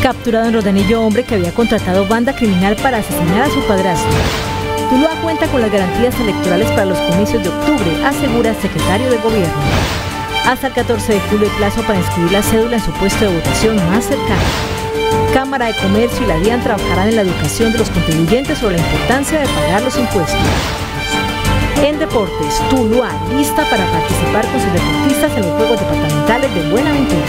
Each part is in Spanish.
Capturado en Roldanillo hombre que había contratado banda criminal para asesinar a su padrastro. Tuluá cuenta con las garantías electorales para los comicios de octubre, asegura el secretario de Gobierno. Hasta el 14 de julio el plazo para inscribir la cédula en su puesto de votación más cercano. Cámara de Comercio y la DIAN trabajarán en la educación de los contribuyentes sobre la importancia de pagar los impuestos. En deportes, Tuluá lista para participar con sus deportistas en los Juegos Departamentales de Buenaventura.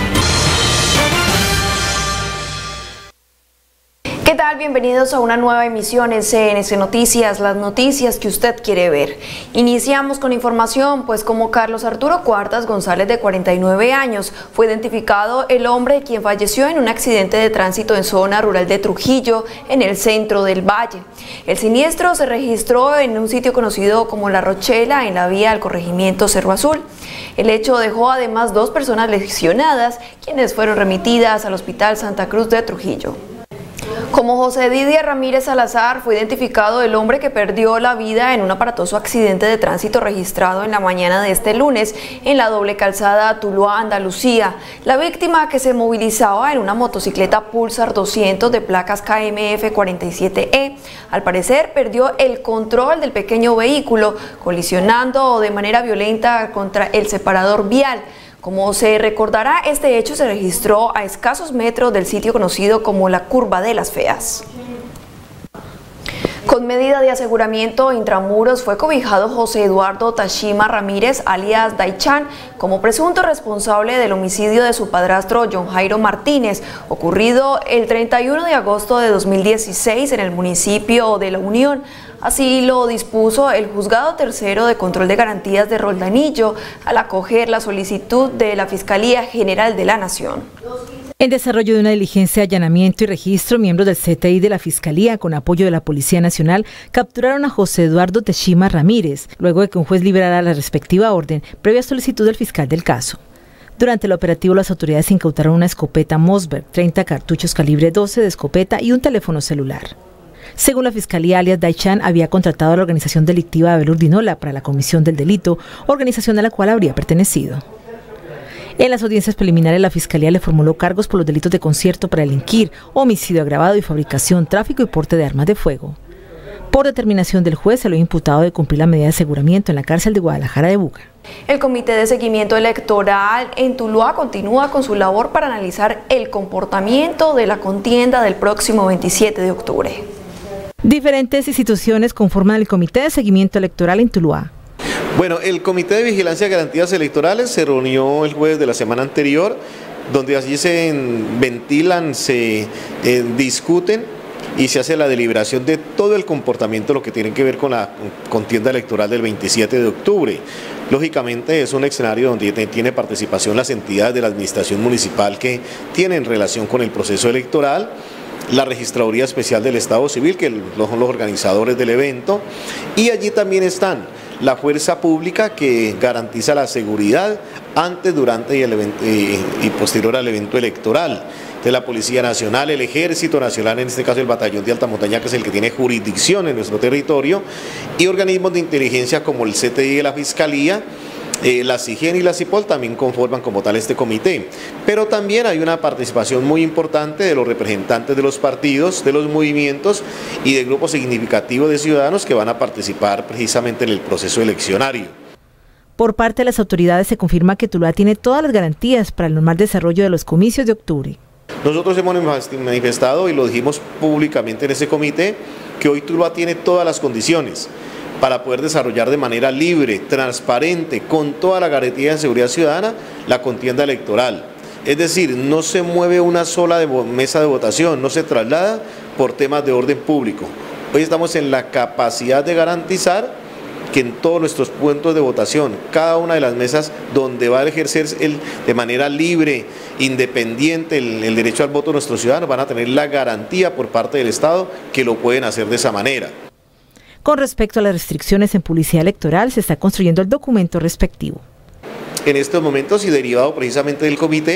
¿Qué tal? Bienvenidos a una nueva emisión en CNC Noticias, las noticias que usted quiere ver. Iniciamos con información, pues como Carlos Arturo Cuartas González, de 49 años, fue identificado el hombre quien falleció en un accidente de tránsito en zona rural de Trujillo, en el centro del valle. El siniestro se registró en un sitio conocido como La Rochela, en la vía al corregimiento Cerro Azul. El hecho dejó además 2 personas lesionadas, quienes fueron remitidas al Hospital Santa Cruz de Trujillo. Como José Didier Ramírez Salazar, fue identificado el hombre que perdió la vida en un aparatoso accidente de tránsito registrado en la mañana de este lunes en la doble calzada Tuluá, Andalucía. La víctima, que se movilizaba en una motocicleta Pulsar 200 de placas KMF 47E, al parecer perdió el control del pequeño vehículo, colisionando de manera violenta contra el separador vial. Como se recordará, este hecho se registró a escasos metros del sitio conocido como la Curva de las Feas. Con medida de aseguramiento intramuros fue cobijado José Eduardo Tashima Ramírez, alias Daichan, como presunto responsable del homicidio de su padrastro John Jairo Martínez, ocurrido el 31 de agosto de 2016 en el municipio de La Unión. Así lo dispuso el Juzgado Tercero de Control de Garantías de Roldanillo al acoger la solicitud de la Fiscalía General de la Nación. En desarrollo de una diligencia de allanamiento y registro, miembros del CTI de la Fiscalía, con apoyo de la Policía Nacional, capturaron a José Eduardo Teshima Ramírez, luego de que un juez liberara la respectiva orden, previa solicitud del fiscal del caso. Durante el operativo, las autoridades incautaron una escopeta Mossberg, 30 cartuchos calibre 12 de escopeta y un teléfono celular. Según la Fiscalía, alias Daichan había contratado a la organización delictiva Abel Urdinola para la comisión del delito, organización a la cual habría pertenecido. En las audiencias preliminares, la Fiscalía le formuló cargos por los delitos de concierto para delinquir, homicidio agravado y fabricación, tráfico y porte de armas de fuego. Por determinación del juez, se lo ha imputado de cumplir la medida de aseguramiento en la cárcel de Guadalajara de Buga. El Comité de Seguimiento Electoral en Tuluá continúa con su labor para analizar el comportamiento de la contienda del próximo 27 de octubre. Diferentes instituciones conforman el Comité de Seguimiento Electoral en Tuluá. Bueno, el Comité de Vigilancia de Garantías Electorales se reunió el jueves de la semana anterior, donde allí se ventilan, se discuten y se hace la deliberación de todo el comportamiento, lo que tiene que ver con la contienda electoral del 27 de octubre. Lógicamente es un escenario donde tiene participación las entidades de la administración municipal que tienen relación con el proceso electoral, la Registraduría Especial del Estado Civil, que son los organizadores del evento, y allí también están la fuerza pública que garantiza la seguridad antes, durante y posterior al evento electoral. De la Policía Nacional, el Ejército Nacional, en este caso el Batallón de Alta Montaña, que es el que tiene jurisdicción en nuestro territorio, y organismos de inteligencia como el CTI de la Fiscalía, la CIGEN y la CIPOL también conforman como tal este comité, pero también hay una participación muy importante de los representantes de los partidos, de los movimientos y de grupos significativos de ciudadanos que van a participar precisamente en el proceso eleccionario. Por parte de las autoridades se confirma que Tuluá tiene todas las garantías para el normal desarrollo de los comicios de octubre. Nosotros hemos manifestado y lo dijimos públicamente en ese comité que hoy Tuluá tiene todas las condiciones para poder desarrollar de manera libre, transparente, con toda la garantía de seguridad ciudadana, la contienda electoral. Es decir, no se mueve una sola mesa de votación, no se traslada por temas de orden público. Hoy estamos en la capacidad de garantizar que en todos nuestros puntos de votación, cada una de las mesas donde va a ejercerse de manera libre, independiente, el derecho al voto de nuestros ciudadanos, van a tener la garantía por parte del Estado que lo pueden hacer de esa manera. Con respecto a las restricciones en publicidad electoral, se está construyendo el documento respectivo. En estos momentos, y derivado precisamente del comité,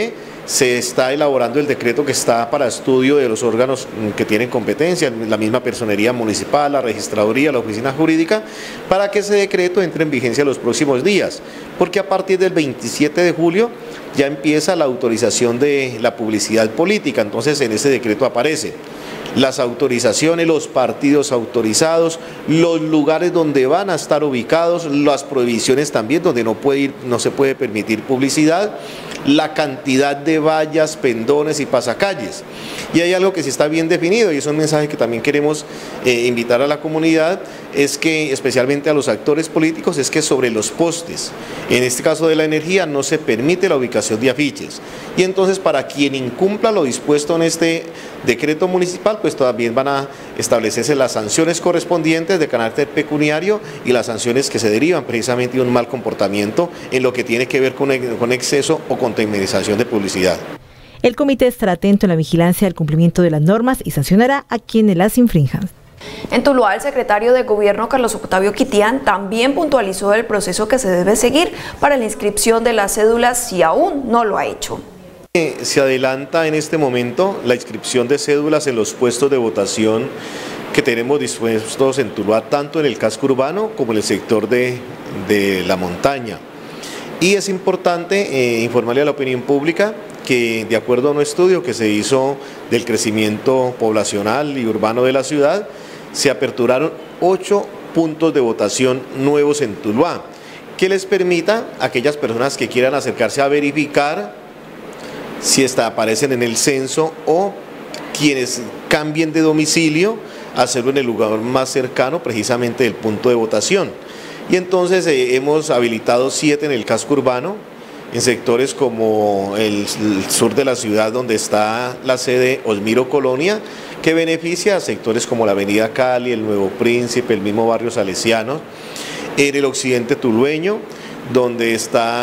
se está elaborando el decreto que está para estudio de los órganos que tienen competencia, la misma personería municipal, la registraduría, la oficina jurídica, para que ese decreto entre en vigencia los próximos días, porque a partir del 27 de julio ya empieza la autorización de la publicidad política, entonces en ese decreto aparece las autorizaciones, los partidos autorizados, los lugares donde van a estar ubicados, las prohibiciones también donde no se puede permitir publicidad, la cantidad de vallas, pendones y pasacalles. Y hay algo que sí está bien definido y es un mensaje que también queremos invitar a la comunidad, es que especialmente a los actores políticos, es que sobre los postes, en este caso de la energía, no se permite la ubicación de afiches. Y entonces para quien incumpla lo dispuesto en este decreto municipal, pues también van a establecerse las sanciones correspondientes de carácter pecuniario y las sanciones que se derivan precisamente de un mal comportamiento en lo que tiene que ver con exceso o contaminación de publicidad. El comité estará atento en la vigilancia del cumplimiento de las normas y sancionará a quienes las infrinjan. En Tuluá, el secretario de Gobierno, Carlos Octavio Quitián, también puntualizó el proceso que se debe seguir para la inscripción de las cédulas si aún no lo ha hecho. Se adelanta en este momento la inscripción de cédulas en los puestos de votación que tenemos dispuestos en Tuluá, tanto en el casco urbano como en el sector de la montaña. Y es importante informarle a la opinión pública que, de acuerdo a un estudio que se hizo del crecimiento poblacional y urbano de la ciudad, se aperturaron 8 puntos de votación nuevos en Tuluá, que les permita a aquellas personas que quieran acercarse a verificar si aparecen en el censo o quienes cambien de domicilio, hacerlo en el lugar más cercano precisamente del punto de votación. Y entonces hemos habilitado 7 en el casco urbano, en sectores como el sur de la ciudad donde está la sede Osmiro Colonia, que beneficia a sectores como la avenida Cali, el Nuevo Príncipe, el mismo barrio Salesiano, en el occidente tulueño, donde está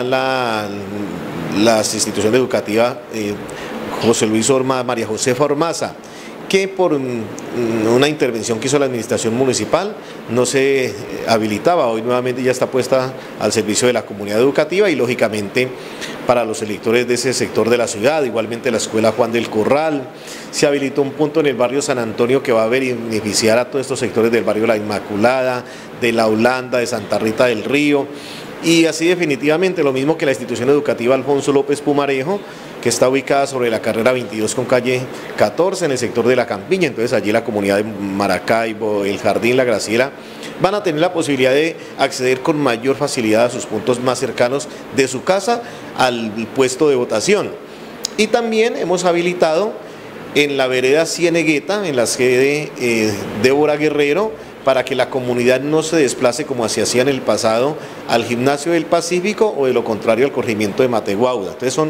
las instituciones educativas José Luis Ormaza, María Josefa Ormaza, que por una intervención que hizo la administración municipal no se habilitaba. Hoy nuevamente ya está puesta al servicio de la comunidad educativa y lógicamente para los electores de ese sector de la ciudad. Igualmente la escuela Juan del Corral, se habilitó un punto en el barrio San Antonio que va a beneficiar a todos estos sectores del barrio La Inmaculada, de La Holanda, de Santa Rita del Río. Y así definitivamente lo mismo que la institución educativa Alfonso López Pumarejo, que está ubicada sobre la carrera 22 con calle 14 en el sector de La Campiña. Entonces allí la comunidad de Maracaibo, el Jardín, La Graciela, van a tener la posibilidad de acceder con mayor facilidad a sus puntos más cercanos de su casa al puesto de votación. Y también hemos habilitado en la vereda Cienegueta, en la sede Débora Guerrero, para que la comunidad no se desplace como se hacía en el pasado al gimnasio del Pacífico o de lo contrario al corregimiento de Mateguauda. Entonces son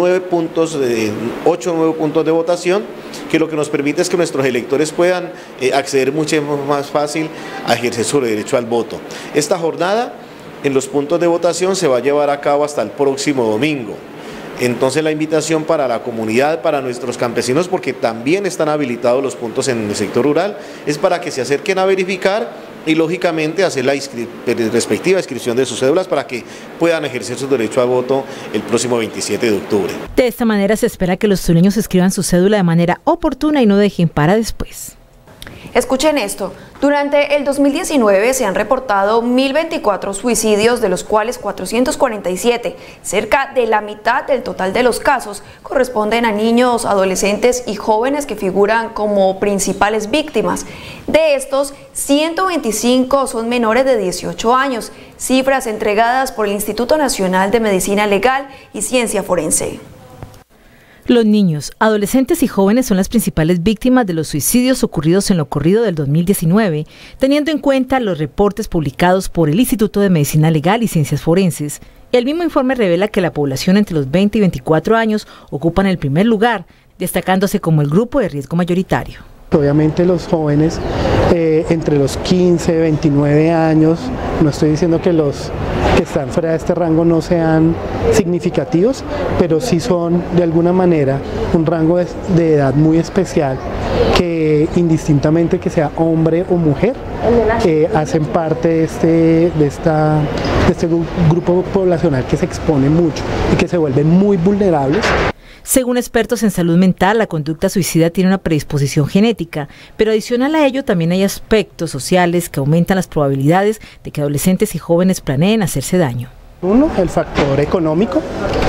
8 nuevos puntos de votación que lo que nos permite es que nuestros electores puedan acceder mucho más fácil a ejercer su derecho al voto. Esta jornada en los puntos de votación se va a llevar a cabo hasta el próximo domingo. Entonces la invitación para la comunidad, para nuestros campesinos, porque también están habilitados los puntos en el sector rural, es para que se acerquen a verificar y lógicamente hacer la respectiva inscripción de sus cédulas para que puedan ejercer su derecho a voto el próximo 27 de octubre. De esta manera se espera que los tulueños escriban su cédula de manera oportuna y no dejen para después. Escuchen esto, durante el 2019 se han reportado 1.024 suicidios, de los cuales 447, cerca de la mitad del total de los casos, corresponden a niños, adolescentes y jóvenes que figuran como principales víctimas. De estos, 125 son menores de 18 años, cifras entregadas por el Instituto Nacional de Medicina Legal y Ciencia Forense. Los niños, adolescentes y jóvenes son las principales víctimas de los suicidios ocurridos en lo corrido del 2019, teniendo en cuenta los reportes publicados por el Instituto de Medicina Legal y Ciencias Forenses. El mismo informe revela que la población entre los 20 y 24 años ocupan el primer lugar, destacándose como el grupo de riesgo mayoritario. Obviamente los jóvenes entre los 15 y 29 años, no estoy diciendo que los que están fuera de este rango no sean significativos, pero sí son de alguna manera un rango de edad muy especial que indistintamente que sea hombre o mujer, hacen parte de este grupo poblacional que se expone mucho y que se vuelven muy vulnerables. Según expertos en salud mental, la conducta suicida tiene una predisposición genética, pero adicional a ello también hay aspectos sociales que aumentan las probabilidades de que adolescentes y jóvenes planeen hacerse daño. Uno, el factor económico,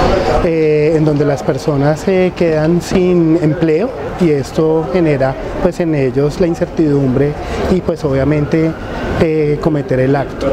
en donde las personas se quedan sin empleo y esto genera pues en ellos la incertidumbre y pues obviamente cometer el acto.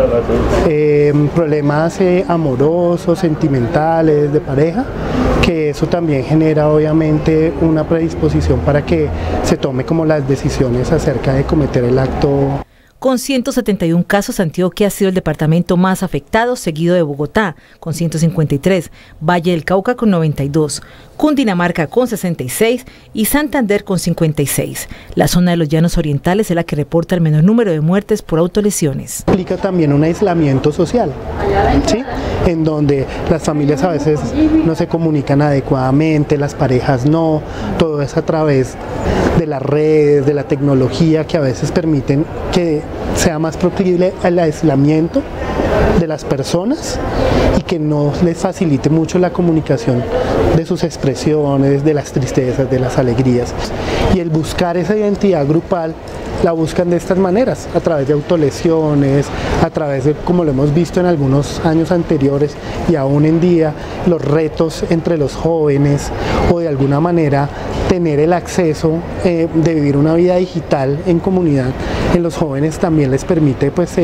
Problemas amorosos, sentimentales, de pareja, que eso también genera obviamente una predisposición para que se tome como las decisiones acerca de cometer el acto. Con 171 casos, Antioquia ha sido el departamento más afectado, seguido de Bogotá, con 153, Valle del Cauca con 92, Cundinamarca con 66 y Santander con 56. La zona de los Llanos Orientales es la que reporta el menor número de muertes por autolesiones. Implica también un aislamiento social, ¿sí? En donde las familias a veces no se comunican adecuadamente, las parejas no, todo es a través de las redes, de la tecnología que a veces permiten que sea más proclive al aislamiento de las personas y que no les facilite mucho la comunicación de sus expresiones, de las tristezas, de las alegrías. Y el buscar esa identidad grupal la buscan de estas maneras, a través de autolesiones, a través de, como lo hemos visto en algunos años anteriores y aún en día, los retos entre los jóvenes o de alguna manera tener el acceso de vivir una vida digital en comunidad en los jóvenes también les permite pues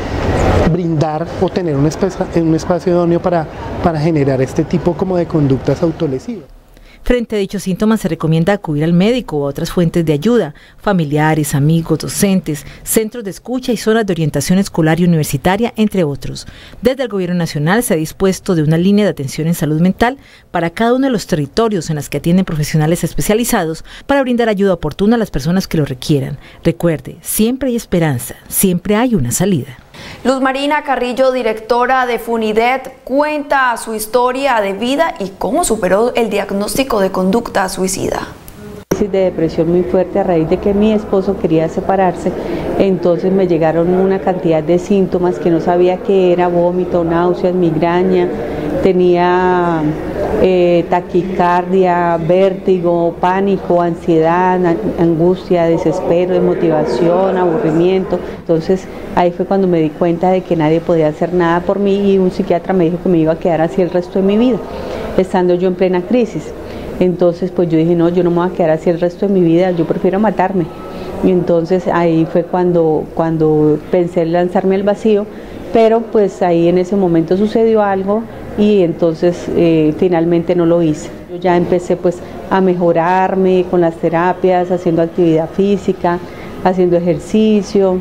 brindar o tener un espacio idóneo para generar este tipo como de conductas autolesivas. Frente a dichos síntomas se recomienda acudir al médico o a otras fuentes de ayuda, familiares, amigos, docentes, centros de escucha y zonas de orientación escolar y universitaria, entre otros. Desde el Gobierno Nacional se ha dispuesto de una línea de atención en salud mental para cada uno de los territorios en las que atienden profesionales especializados para brindar ayuda oportuna a las personas que lo requieran. Recuerde, siempre hay esperanza, siempre hay una salida. Luz Marina Carrillo, directora de Funidet, cuenta su historia de vida y cómo superó el diagnóstico de conducta suicida. De depresión muy fuerte a raíz de que mi esposo quería separarse, entonces me llegaron una cantidad de síntomas que no sabía qué era: vómito, náuseas, migraña, tenía taquicardia, vértigo, pánico, ansiedad, angustia, desespero, desmotivación, aburrimiento. Entonces ahí fue cuando me di cuenta de que nadie podía hacer nada por mí y un psiquiatra me dijo que me iba a quedar así el resto de mi vida, estando yo en plena crisis. Entonces pues yo dije, no, yo no me voy a quedar así el resto de mi vida, yo prefiero matarme. Y entonces ahí fue cuando pensé en lanzarme al vacío, pero pues ahí en ese momento sucedió algo y entonces finalmente no lo hice. Yo ya empecé pues a mejorarme con las terapias, haciendo actividad física, haciendo ejercicio,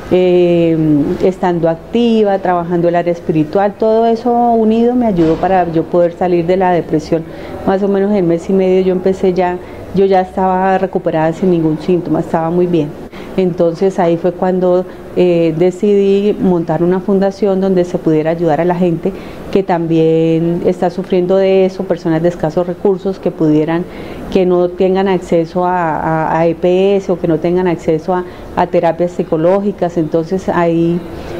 estando activa, trabajando el área espiritual. Todo eso unido me ayudó para yo poder salir de la depresión. Más o menos en mes y medio yo ya estaba recuperada sin ningún síntoma, estaba muy bien. Entonces ahí fue cuando decidí montar una fundación donde se pudiera ayudar a la gente que también está sufriendo de eso, personas de escasos recursos que no tengan acceso a EPS o que no tengan acceso a terapias psicológicas. Entonces ahí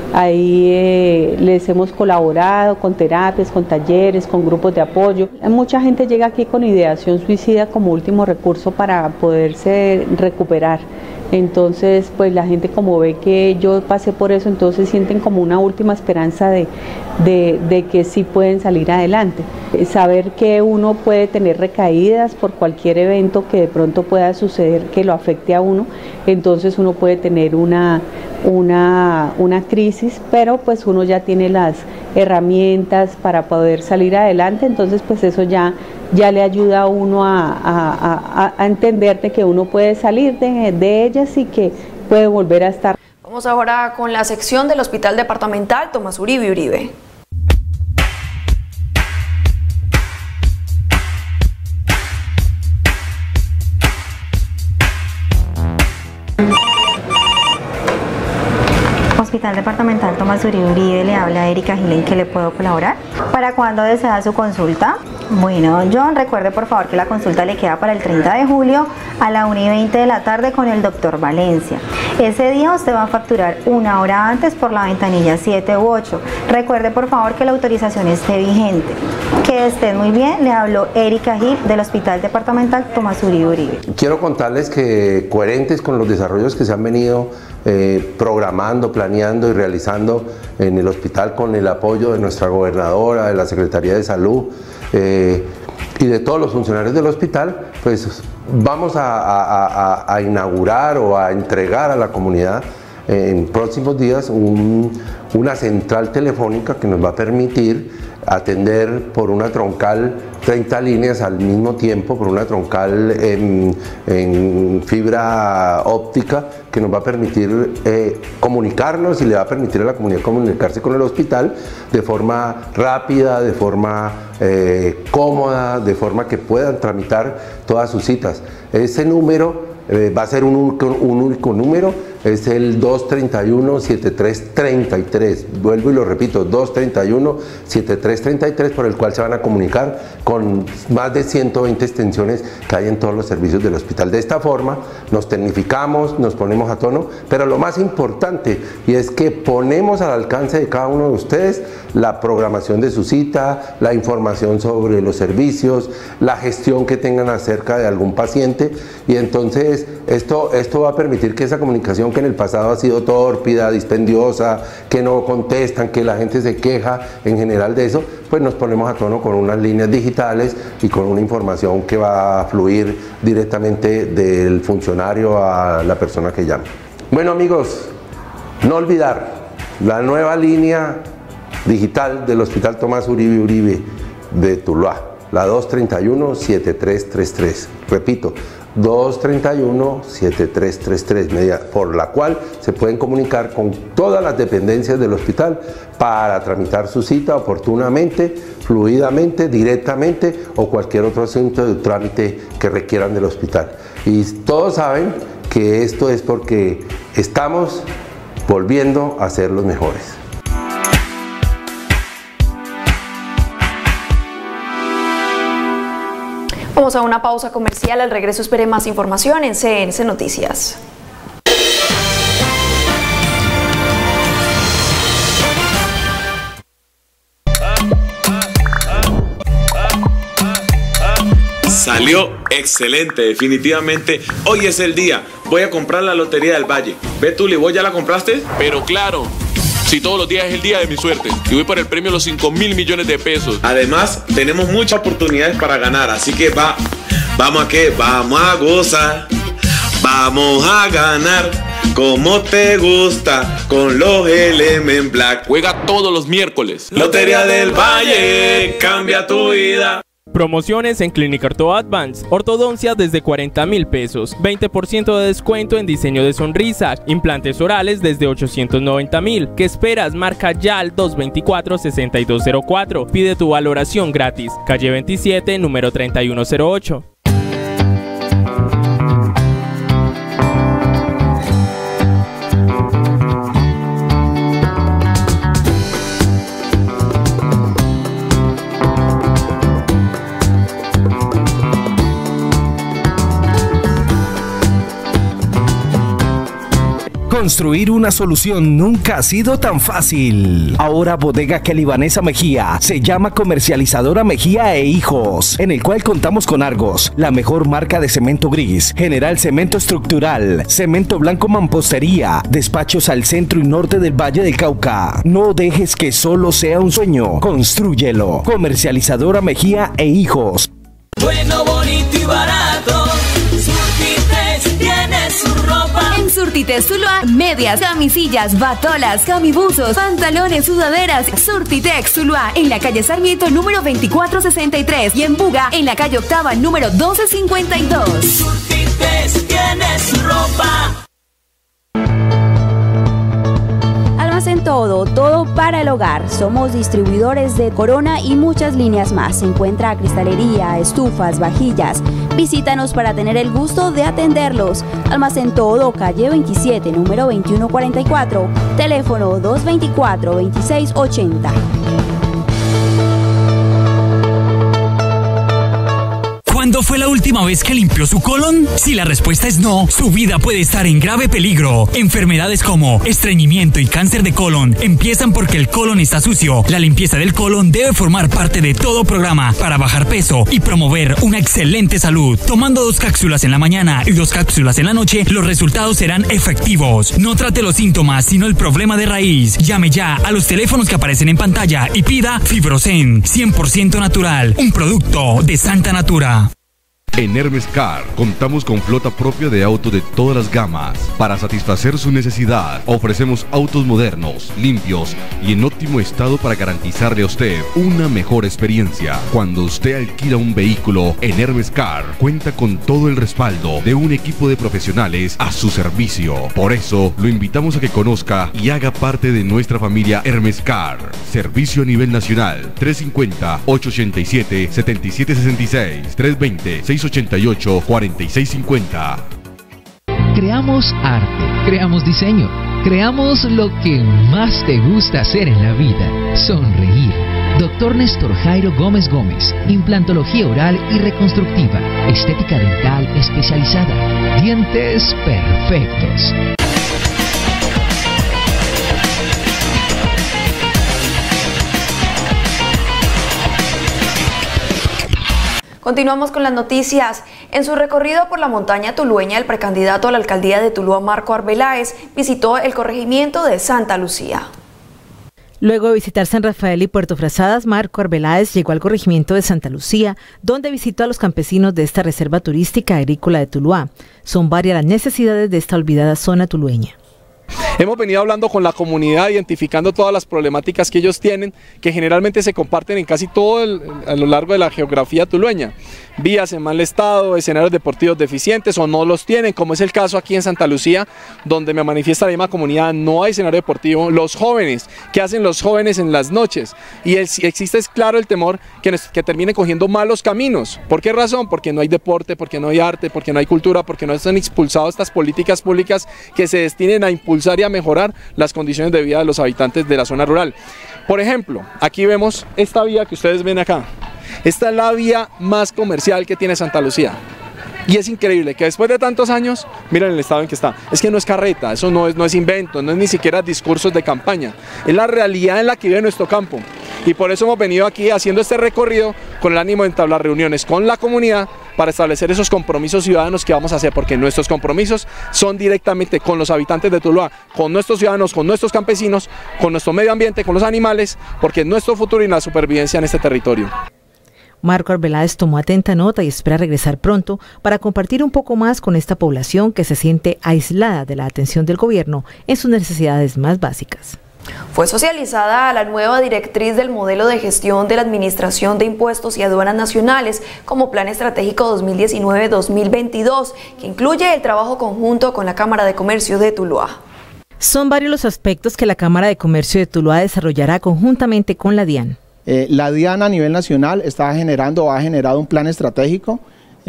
les hemos colaborado con terapias, con talleres, con grupos de apoyo. Mucha gente llega aquí con ideación suicida como último recurso para poderse recuperar. Entonces pues la gente, como ve que yo pasé por eso, entonces sienten como una última esperanza de que sí pueden salir adelante. Saber que uno puede tener recaídas por cualquier evento que de pronto pueda suceder que lo afecte a uno, entonces uno puede tener una crisis, pero pues uno ya tiene las herramientas para poder salir adelante. Entonces pues eso ya le ayuda a uno a entender de que uno puede salir de ellas y que puede volver a estar. Vamos ahora con la sección del Hospital Departamental Tomás Uribe Uribe. Hospital Hospital Departamental Tomás Uribe Uribe, le habla Erika Gil, ¿en qué le puedo colaborar? ¿Para cuándo desea su consulta? Bueno, John, recuerde por favor que la consulta le queda para el 30 de julio a la 1:20 de la tarde con el doctor Valencia. Ese día usted va a facturar 1 hora antes por la ventanilla 7 u 8. Recuerde por favor que la autorización esté vigente. Que estén muy bien, le habló Erika Gil del Hospital Departamental Tomás Uribe Uribe. Quiero contarles que coherentes con los desarrollos que se han venido programando, planeando y realizando en el hospital con el apoyo de nuestra gobernadora, de la Secretaría de Salud y de todos los funcionarios del hospital, pues vamos a inaugurar o a entregar a la comunidad en próximos días una central telefónica que nos va a permitir atender por una troncal 30 líneas al mismo tiempo, por una troncal en fibra óptica que nos va a permitir comunicarnos y le va a permitir a la comunidad comunicarse con el hospital de forma rápida, de forma cómoda, de forma que puedan tramitar todas sus citas. Ese número va a ser un único número, es el 231-7333, vuelvo y lo repito, 231-7333, por el cual se van a comunicar con más de 120 extensiones que hay en todos los servicios del hospital. De esta forma nos tecnificamos, nos ponemos a tono, pero lo más importante y es que ponemos al alcance de cada uno de ustedes la programación de su cita, la información sobre los servicios, la gestión que tengan acerca de algún paciente, y entonces esto va a permitir que esa comunicación que en el pasado ha sido tórpida, dispendiosa, que no contestan, que la gente se queja en general de eso, pues nos ponemos a tono con unas líneas digitales y con una información que va a fluir directamente del funcionario a la persona que llama. Bueno amigos, no olvidar la nueva línea digital del Hospital Tomás Uribe Uribe de Tuluá, la 231-7333, repito, 231-7333, por la cual se pueden comunicar con todas las dependencias del hospital para tramitar su cita oportunamente, fluidamente, directamente o cualquier otro asunto de trámite que requieran del hospital. Y todos saben que esto es porque estamos volviendo a ser los mejores. Vamos a una pausa comercial, al regreso espere más información en CNC Noticias. Salió excelente, definitivamente. Hoy es el día. Voy a comprar la Lotería del Valle. Ve tú, ¿vos ya la compraste? Pero claro, si todos los días es el día de mi suerte y voy por el premio de los 5.000 millones de pesos. Además, tenemos muchas oportunidades para ganar, así que vamos a gozar, vamos a ganar, como te gusta, con los Element Black. Juega todos los miércoles. Lotería del Valle, cambia tu vida. Promociones en Clínica Orto Advance, ortodoncia desde 40.000 pesos, 20% de descuento en diseño de sonrisa, implantes orales desde 890.000. ¿Qué esperas? Marca ya al 224-6204. Pide tu valoración gratis. Calle 27, número 3108. Construir una solución nunca ha sido tan fácil. Ahora Bodega Kelly Vanessa Mejía se llama Comercializadora Mejía e Hijos, en el cual contamos con Argos, la mejor marca de cemento gris, General Cemento Estructural, Cemento Blanco Mampostería, despachos al centro y norte del Valle del Cauca. No dejes que solo sea un sueño, constrúyelo. Comercializadora Mejía e Hijos. Bueno, bonito y barato, Surtitex tiene su ropa. En Surtitex Tuluá, medias, camisillas, batolas, camibuzos, pantalones, sudaderas. Surtitex Tuluá, en la calle Sarmiento número 2463 y en Buga, en la calle Octava número 1252. Surtitex tiene su ropa. Almacén todo, todo para el hogar. Somos distribuidores de Corona y muchas líneas más. Se encuentra cristalería, estufas, vajillas. Visítanos para tener el gusto de atenderlos. Almacén Todo, calle 27, número 2144, teléfono 224-2680. ¿Cuándo fue la última vez que limpió su colon? Si la respuesta es no, su vida puede estar en grave peligro. Enfermedades como estreñimiento y cáncer de colon empiezan porque el colon está sucio. La limpieza del colon debe formar parte de todo programa para bajar peso y promover una excelente salud. Tomando 2 cápsulas en la mañana y 2 cápsulas en la noche, los resultados serán efectivos. No trate los síntomas, sino el problema de raíz. Llame ya a los teléfonos que aparecen en pantalla y pida Fibrosen, 100% natural, un producto de Santa Natura. En Hermes Car contamos con flota propia de autos de todas las gamas. Para satisfacer su necesidad, ofrecemos autos modernos, limpios y en óptimo estado para garantizarle a usted una mejor experiencia. Cuando usted alquila un vehículo en Hermes Car, cuenta con todo el respaldo de un equipo de profesionales a su servicio. Por eso, lo invitamos a que conozca y haga parte de nuestra familia Hermes Car. Servicio a nivel nacional, 350-887-7766, 320-688-4650. Creamos arte, creamos diseño, creamos lo que más te gusta hacer en la vida, sonreír. Dr. Néstor Jairo Gómez Gómez, implantología oral y reconstructiva, estética dental especializada, dientes perfectos. Continuamos con las noticias. En su recorrido por la montaña tulueña, el precandidato a la alcaldía de Tuluá, Marco Arbeláez, visitó el corregimiento de Santa Lucía. Luego de visitar San Rafael y Puerto Frazadas, Marco Arbeláez llegó al corregimiento de Santa Lucía, donde visitó a los campesinos de esta reserva turística agrícola de Tuluá. Son varias las necesidades de esta olvidada zona tulueña. Hemos venido hablando con la comunidad, identificando todas las problemáticas que ellos tienen, que generalmente se comparten en casi todo a lo largo de la geografía tulueña. Vías en mal estado, escenarios deportivos deficientes o no los tienen, como es el caso aquí en Santa Lucía, donde me manifiesta la misma comunidad, no hay escenario deportivo. Los jóvenes, ¿qué hacen los jóvenes en las noches? Y existe, es claro, el temor que terminen cogiendo malos caminos. ¿Por qué razón? Porque no hay deporte, porque no hay arte, porque no hay cultura, porque no están expulsadas estas políticas públicas que se destinen a impulsar y a mejorar las condiciones de vida de los habitantes de la zona rural. Por ejemplo, aquí vemos esta vía que ustedes ven acá. Esta es la vía más comercial que tiene Santa Lucía. Y es increíble que después de tantos años, miren el estado en que está. Es que no es carreta, eso no es invento, no es ni siquiera discursos de campaña. Es la realidad en la que vive nuestro campo. Y por eso hemos venido aquí haciendo este recorrido con el ánimo de entablar reuniones con la comunidad para establecer esos compromisos ciudadanos que vamos a hacer, porque nuestros compromisos son directamente con los habitantes de Tuluá, con nuestros ciudadanos, con nuestros campesinos, con nuestro medio ambiente, con los animales, porque es nuestro futuro y la supervivencia en este territorio. Marco Arbeláez tomó atenta nota y espera regresar pronto para compartir un poco más con esta población que se siente aislada de la atención del gobierno en sus necesidades más básicas. Fue socializada la nueva directriz del modelo de gestión de la Administración de Impuestos y Aduanas Nacionales como Plan Estratégico 2019-2022, que incluye el trabajo conjunto con la Cámara de Comercio de Tuluá. Son varios los aspectos que la Cámara de Comercio de Tuluá desarrollará conjuntamente con la DIAN. La DIAN a nivel nacional ha generado un plan estratégico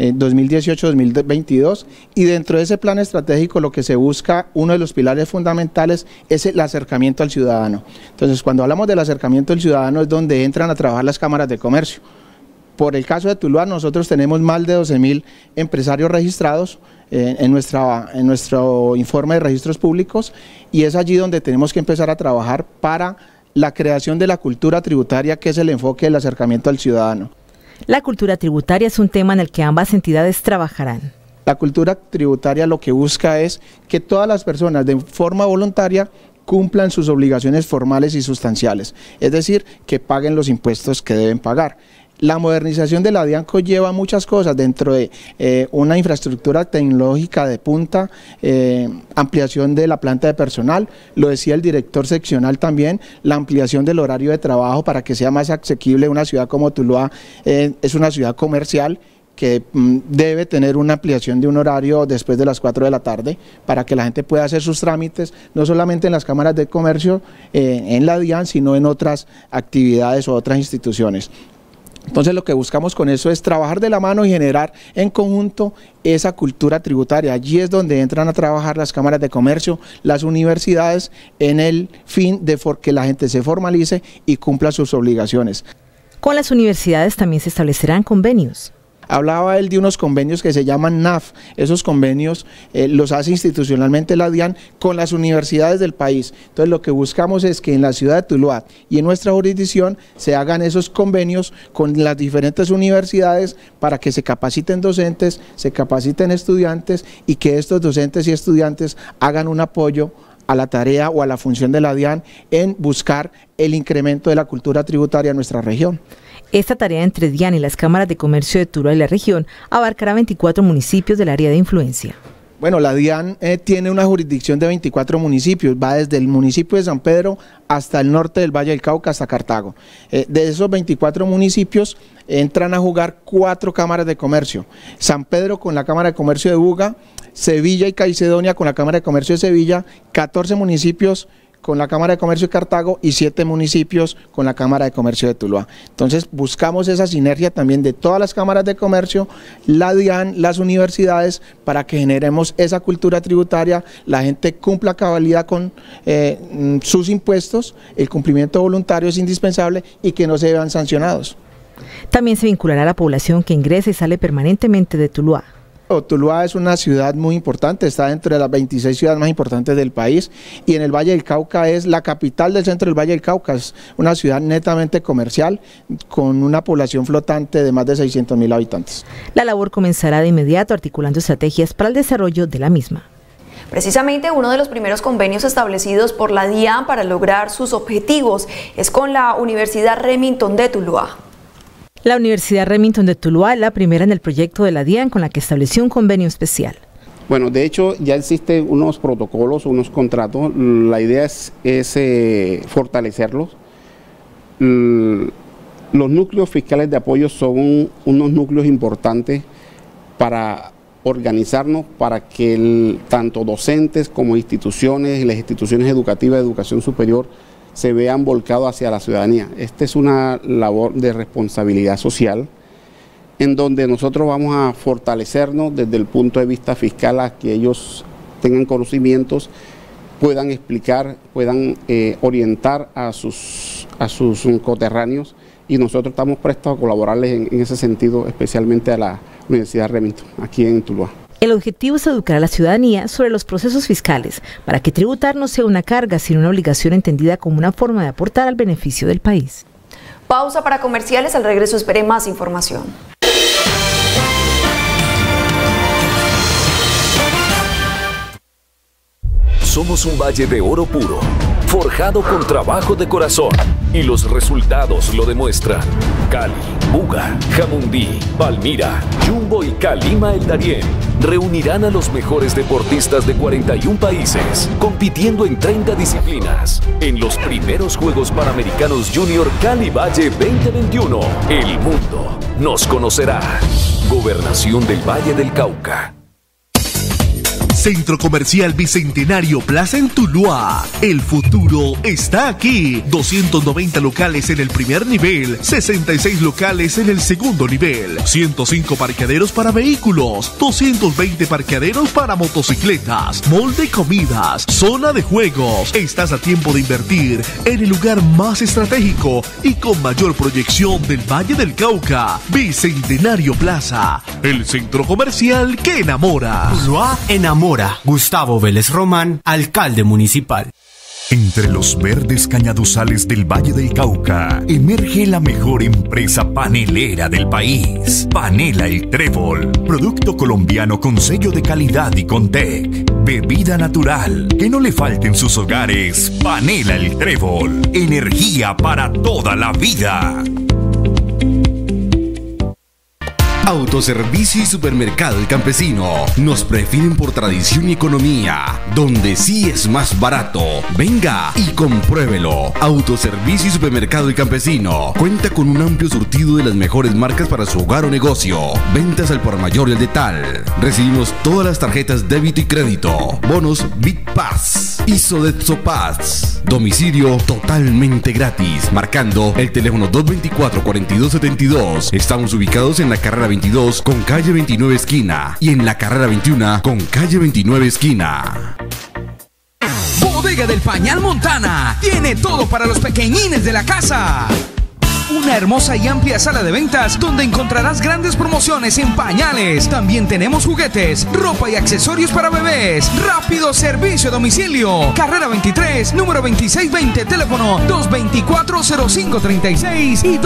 2018-2022 y dentro de ese plan estratégico lo que se busca, uno de los pilares fundamentales es el acercamiento al ciudadano. Entonces cuando hablamos del acercamiento al ciudadano es donde entran a trabajar las cámaras de comercio. Por el caso de Tuluá nosotros tenemos más de 12.000 empresarios registrados en nuestro informe de registros públicos y es allí donde tenemos que empezar a trabajar para la creación de la cultura tributaria, que es el enfoque del acercamiento al ciudadano. La cultura tributaria es un tema en el que ambas entidades trabajarán. La cultura tributaria lo que busca es que todas las personas de forma voluntaria cumplan sus obligaciones formales y sustanciales, es decir, que paguen los impuestos que deben pagar. La modernización de la DIAN conlleva muchas cosas dentro de una infraestructura tecnológica de punta, ampliación de la planta de personal, lo decía el director seccional también, la ampliación del horario de trabajo para que sea más asequible. Una ciudad como Tuluá es una ciudad comercial que debe tener una ampliación de un horario después de las 4 de la tarde para que la gente pueda hacer sus trámites, no solamente en las cámaras de comercio, en la DIAN, sino en otras actividades o otras instituciones. Entonces lo que buscamos con eso es trabajar de la mano y generar en conjunto esa cultura tributaria. Allí es donde entran a trabajar las cámaras de comercio, las universidades, en el fin de que la gente se formalice y cumpla sus obligaciones. Con las universidades también se establecerán convenios. Hablaba él de unos convenios que se llaman NAF. Esos convenios los hace institucionalmente la DIAN con las universidades del país. Entonces lo que buscamos es que en la ciudad de Tuluá y en nuestra jurisdicción se hagan esos convenios con las diferentes universidades para que se capaciten docentes, se capaciten estudiantes y que estos docentes y estudiantes hagan un apoyo a la tarea o a la función de la DIAN en buscar el incremento de la cultura tributaria en nuestra región. Esta tarea entre DIAN y las cámaras de comercio de Tuluá y la región abarcará 24 municipios del área de influencia. Bueno, la DIAN tiene una jurisdicción de 24 municipios, va desde el municipio de San Pedro hasta el norte del Valle del Cauca, hasta Cartago. De esos 24 municipios entran a jugar 4 cámaras de comercio. San Pedro con la Cámara de Comercio de Buga, Sevilla y Caicedonia con la Cámara de Comercio de Sevilla, 14 municipios con la Cámara de Comercio de Cartago y 7 municipios con la Cámara de Comercio de Tuluá. Entonces buscamos esa sinergia también de todas las cámaras de comercio, la DIAN, las universidades, para que generemos esa cultura tributaria, la gente cumpla a cabalidad con sus impuestos, el cumplimiento voluntario es indispensable y que no se vean sancionados. También se vinculará a la población que ingresa y sale permanentemente de Tuluá. Tuluá es una ciudad muy importante, está dentro de las 26 ciudades más importantes del país y en el Valle del Cauca es la capital del centro del Valle del Cauca, es una ciudad netamente comercial con una población flotante de más de 600.000 habitantes. La labor comenzará de inmediato articulando estrategias para el desarrollo de la misma. Precisamente uno de los primeros convenios establecidos por la DIAN para lograr sus objetivos es con la Universidad Remington de Tuluá. La Universidad Remington de Tuluá es la primera en el proyecto de la DIAN con la que estableció un convenio especial. Bueno, de hecho ya existen unos protocolos, unos contratos, la idea es fortalecerlos. Los núcleos fiscales de apoyo son unos núcleos importantes para organizarnos, para que tanto docentes como instituciones y las instituciones educativas de educación superior se vean volcados hacia la ciudadanía. Esta es una labor de responsabilidad social en donde nosotros vamos a fortalecernos desde el punto de vista fiscal a que ellos tengan conocimientos, puedan explicar, puedan orientar a sus coterráneos y nosotros estamos prestos a colaborarles en ese sentido, especialmente a la Universidad Remington, aquí en Tuluá. El objetivo es educar a la ciudadanía sobre los procesos fiscales para que tributar no sea una carga, sino una obligación entendida como una forma de aportar al beneficio del país. Pausa para comerciales, al regreso espere más información. Somos un valle de oro puro, forjado con trabajo de corazón, y los resultados lo demuestran. Cali, Buga, Jamundí, Palmira, Yumbo y Calima El Darién reunirán a los mejores deportistas de 41 países, compitiendo en 30 disciplinas. En los primeros Juegos Panamericanos Junior Cali Valle 2021, el mundo nos conocerá. Gobernación del Valle del Cauca. Centro Comercial Bicentenario Plaza en Tuluá. El futuro está aquí. 290 locales en el primer nivel, 66 locales en el segundo nivel, 105 parqueaderos para vehículos, 220 parqueaderos para motocicletas, mall de comidas, zona de juegos. Estás a tiempo de invertir en el lugar más estratégico y con mayor proyección del Valle del Cauca. Bicentenario Plaza, el centro comercial que enamora. Tuluá enamora. Gustavo Vélez Román, alcalde municipal. Entre los verdes cañaduzales del Valle del Cauca, emerge la mejor empresa panelera del país. Panela El Trébol, producto colombiano con sello de calidad y Contec. Bebida natural, que no le falte en sus hogares. Panela El Trébol, energía para toda la vida. Autoservicio y Supermercado El Campesino. Nos prefieren por tradición y economía, donde sí es más barato. Venga y compruébelo. Autoservicio y Supermercado El Campesino cuenta con un amplio surtido de las mejores marcas para su hogar o negocio. Ventas al por mayor y al detal. Recibimos todas las tarjetas débito y crédito. Bonos BitPass y Sodexo Pass. Domicilio totalmente gratis. Marcando el teléfono 224-4272. Estamos ubicados en la carrera 22 con calle 29 esquina y en la carrera 21 con calle 29 esquina. Bodega del Pañal Montana tiene todo para los pequeñines de la casa. Una hermosa y amplia sala de ventas donde encontrarás grandes promociones en pañales. También tenemos juguetes, ropa y accesorios para bebés. Rápido servicio a domicilio. Carrera 23, número 2620, teléfono 224-0536 y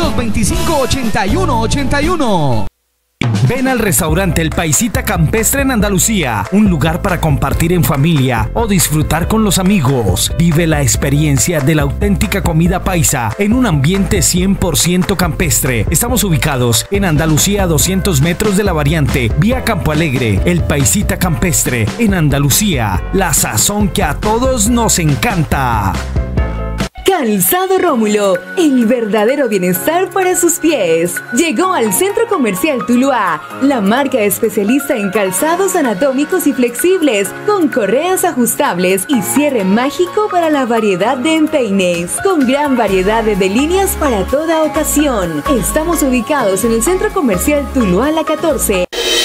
225-8181. Ven al restaurante El Paisita Campestre en Andalucía, un lugar para compartir en familia o disfrutar con los amigos. Vive la experiencia de la auténtica comida paisa en un ambiente 100% campestre. Estamos ubicados en Andalucía a 200 metros de la variante, vía Campo Alegre. El Paisita Campestre en Andalucía, la sazón que a todos nos encanta. Calzado Rómulo, el verdadero bienestar para sus pies. Llegó al Centro Comercial Tuluá, la marca especialista en calzados anatómicos y flexibles, con correas ajustables y cierre mágico para la variedad de empeines, con gran variedad de líneas para toda ocasión. Estamos ubicados en el Centro Comercial Tuluá La 14.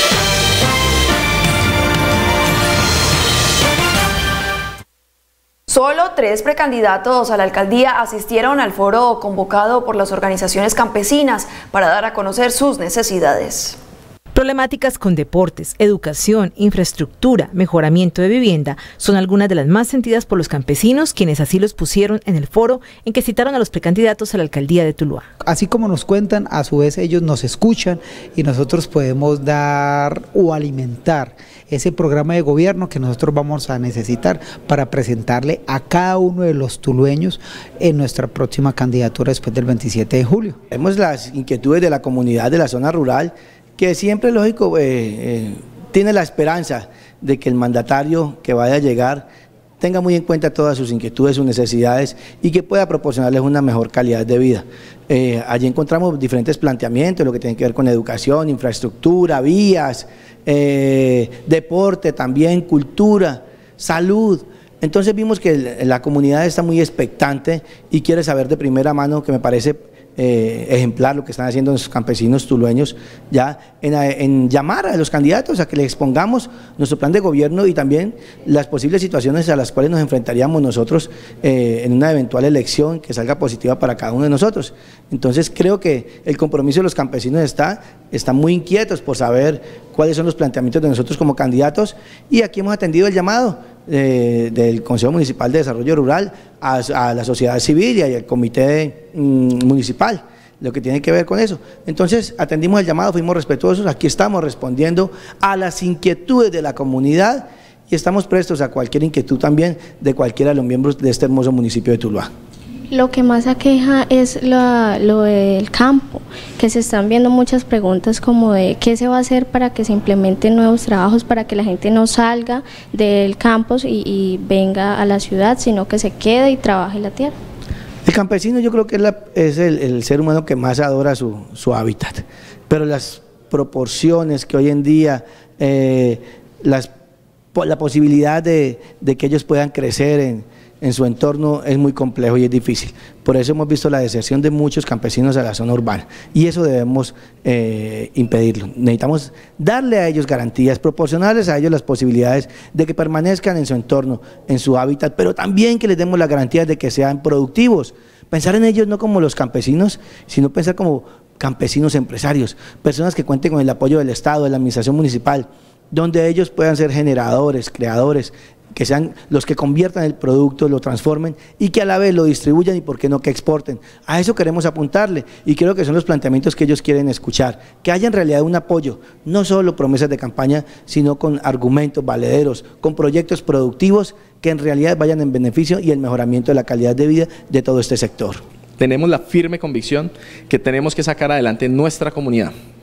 Solo 3 precandidatos a la alcaldía asistieron al foro convocado por las organizaciones campesinas para dar a conocer sus necesidades. Problemáticas con deportes, educación, infraestructura, mejoramiento de vivienda son algunas de las más sentidas por los campesinos, quienes así los pusieron en el foro en que citaron a los precandidatos a la alcaldía de Tuluá. Así como nos cuentan, a su vez ellos nos escuchan y nosotros podemos dar o alimentar ese programa de gobierno que nosotros vamos a necesitar para presentarle a cada uno de los tulueños en nuestra próxima candidatura después del 27 de julio. Vemos las inquietudes de la comunidad de la zona rural, que siempre, lógico, tiene la esperanza de que el mandatario que vaya a llegar tenga muy en cuenta todas sus inquietudes, sus necesidades y que pueda proporcionarles una mejor calidad de vida. Allí encontramos diferentes planteamientos, lo que tiene que ver con educación, infraestructura, vías, deporte también, cultura, salud. Entonces vimos que la comunidad está muy expectante y quiere saber de primera mano, que me parece ejemplar lo que están haciendo nuestros campesinos tulueños, ya en llamar a los candidatos a que les expongamos nuestro plan de gobierno y también las posibles situaciones a las cuales nos enfrentaríamos nosotros en una eventual elección que salga positiva para cada uno de nosotros. Entonces creo que el compromiso de los campesinos están muy inquietos por saber cuáles son los planteamientos de nosotros como candidatos, y aquí hemos atendido el llamado del Consejo Municipal de Desarrollo Rural a la sociedad civil y al comité municipal, lo que tiene que ver con eso. Entonces atendimos el llamado, fuimos respetuosos, aquí estamos respondiendo a las inquietudes de la comunidad y estamos prestos a cualquier inquietud también de cualquiera de los miembros de este hermoso municipio de Tuluá. Lo que más aqueja es lo del campo, que se están viendo muchas preguntas como de qué se va a hacer para que se implementen nuevos trabajos, para que la gente no salga del campus y venga a la ciudad, sino que se quede y trabaje la tierra. El campesino yo creo que es el ser humano que más adora su hábitat, pero las proporciones que hoy en día, la posibilidad de que ellos puedan crecer en su entorno es muy complejo y es difícil. Por eso hemos visto la deserción de muchos campesinos a la zona urbana y eso debemos impedirlo. Necesitamos darle a ellos garantías, proporcionarles a ellos las posibilidades de que permanezcan en su entorno, en su hábitat, pero también que les demos las garantías de que sean productivos. Pensar en ellos no como los campesinos, sino pensar como campesinos empresarios, personas que cuenten con el apoyo del Estado, de la administración municipal, donde ellos puedan ser generadores, creadores, que sean los que conviertan el producto, lo transformen y que a la vez lo distribuyan y por qué no que exporten. A eso queremos apuntarle y creo que son los planteamientos que ellos quieren escuchar, que haya en realidad un apoyo, no solo promesas de campaña, sino con argumentos valederos, con proyectos productivos que en realidad vayan en beneficio y el mejoramiento de la calidad de vida de todo este sector. Tenemos la firme convicción que tenemos que sacar adelante nuestra comunidad,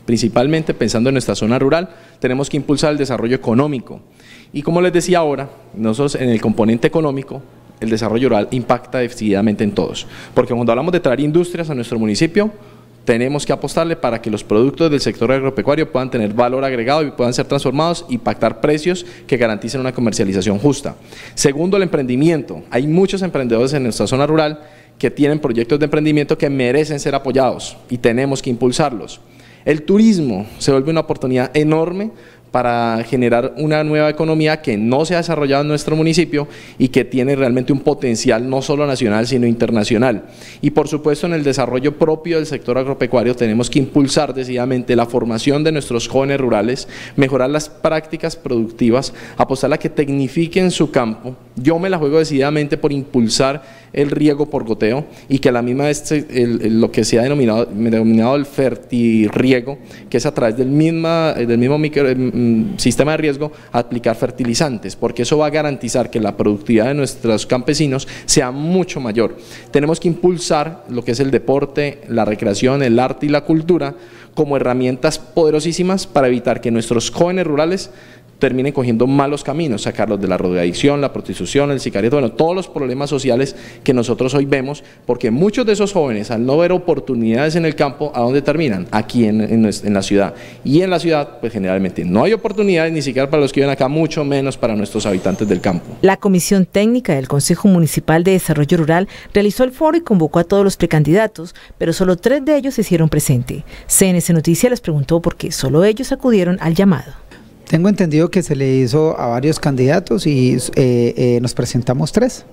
principalmente pensando en nuestra zona rural, tenemos que impulsar el desarrollo económico. Y como les decía ahora, nosotros en el componente económico, el desarrollo rural impacta decididamente en todos, porque cuando hablamos de traer industrias a nuestro municipio, tenemos que apostarle para que los productos del sector agropecuario puedan tener valor agregado y puedan ser transformados y pactar precios que garanticen una comercialización justa. Segundo, el emprendimiento. Hay muchos emprendedores en nuestra zona rural que tienen proyectos de emprendimiento que merecen ser apoyados y tenemos que impulsarlos. El turismo se vuelve una oportunidad enorme para generar una nueva economía que no se ha desarrollado en nuestro municipio y que tiene realmente un potencial no solo nacional sino internacional. Y por supuesto en el desarrollo propio del sector agropecuario tenemos que impulsar decididamente la formación de nuestros jóvenes rurales, mejorar las prácticas productivas, apostar a que tecnifiquen su campo. Yo me la juego decididamente por impulsar el riego por goteo y que a la misma vez lo que se ha denominado el fertirriego, que es a través del mismo sistema de riesgo aplicar fertilizantes, porque eso va a garantizar que la productividad de nuestros campesinos sea mucho mayor. Tenemos que impulsar lo que es el deporte, la recreación, el arte y la cultura como herramientas poderosísimas para evitar que nuestros jóvenes rurales terminen cogiendo malos caminos, sacarlos de la drogadicción, la prostitución, el sicariato, bueno, todos los problemas sociales que nosotros hoy vemos, porque muchos de esos jóvenes, al no ver oportunidades en el campo, ¿a dónde terminan? Aquí en la ciudad. Y en la ciudad, pues generalmente no hay oportunidades ni siquiera para los que viven acá, mucho menos para nuestros habitantes del campo. La Comisión Técnica del Consejo Municipal de Desarrollo Rural realizó el foro y convocó a todos los precandidatos, pero solo 3 de ellos se hicieron presente. CNC Noticias les preguntó por qué solo ellos acudieron al llamado. Tengo entendido que se le hizo a varios candidatos y nos presentamos 3.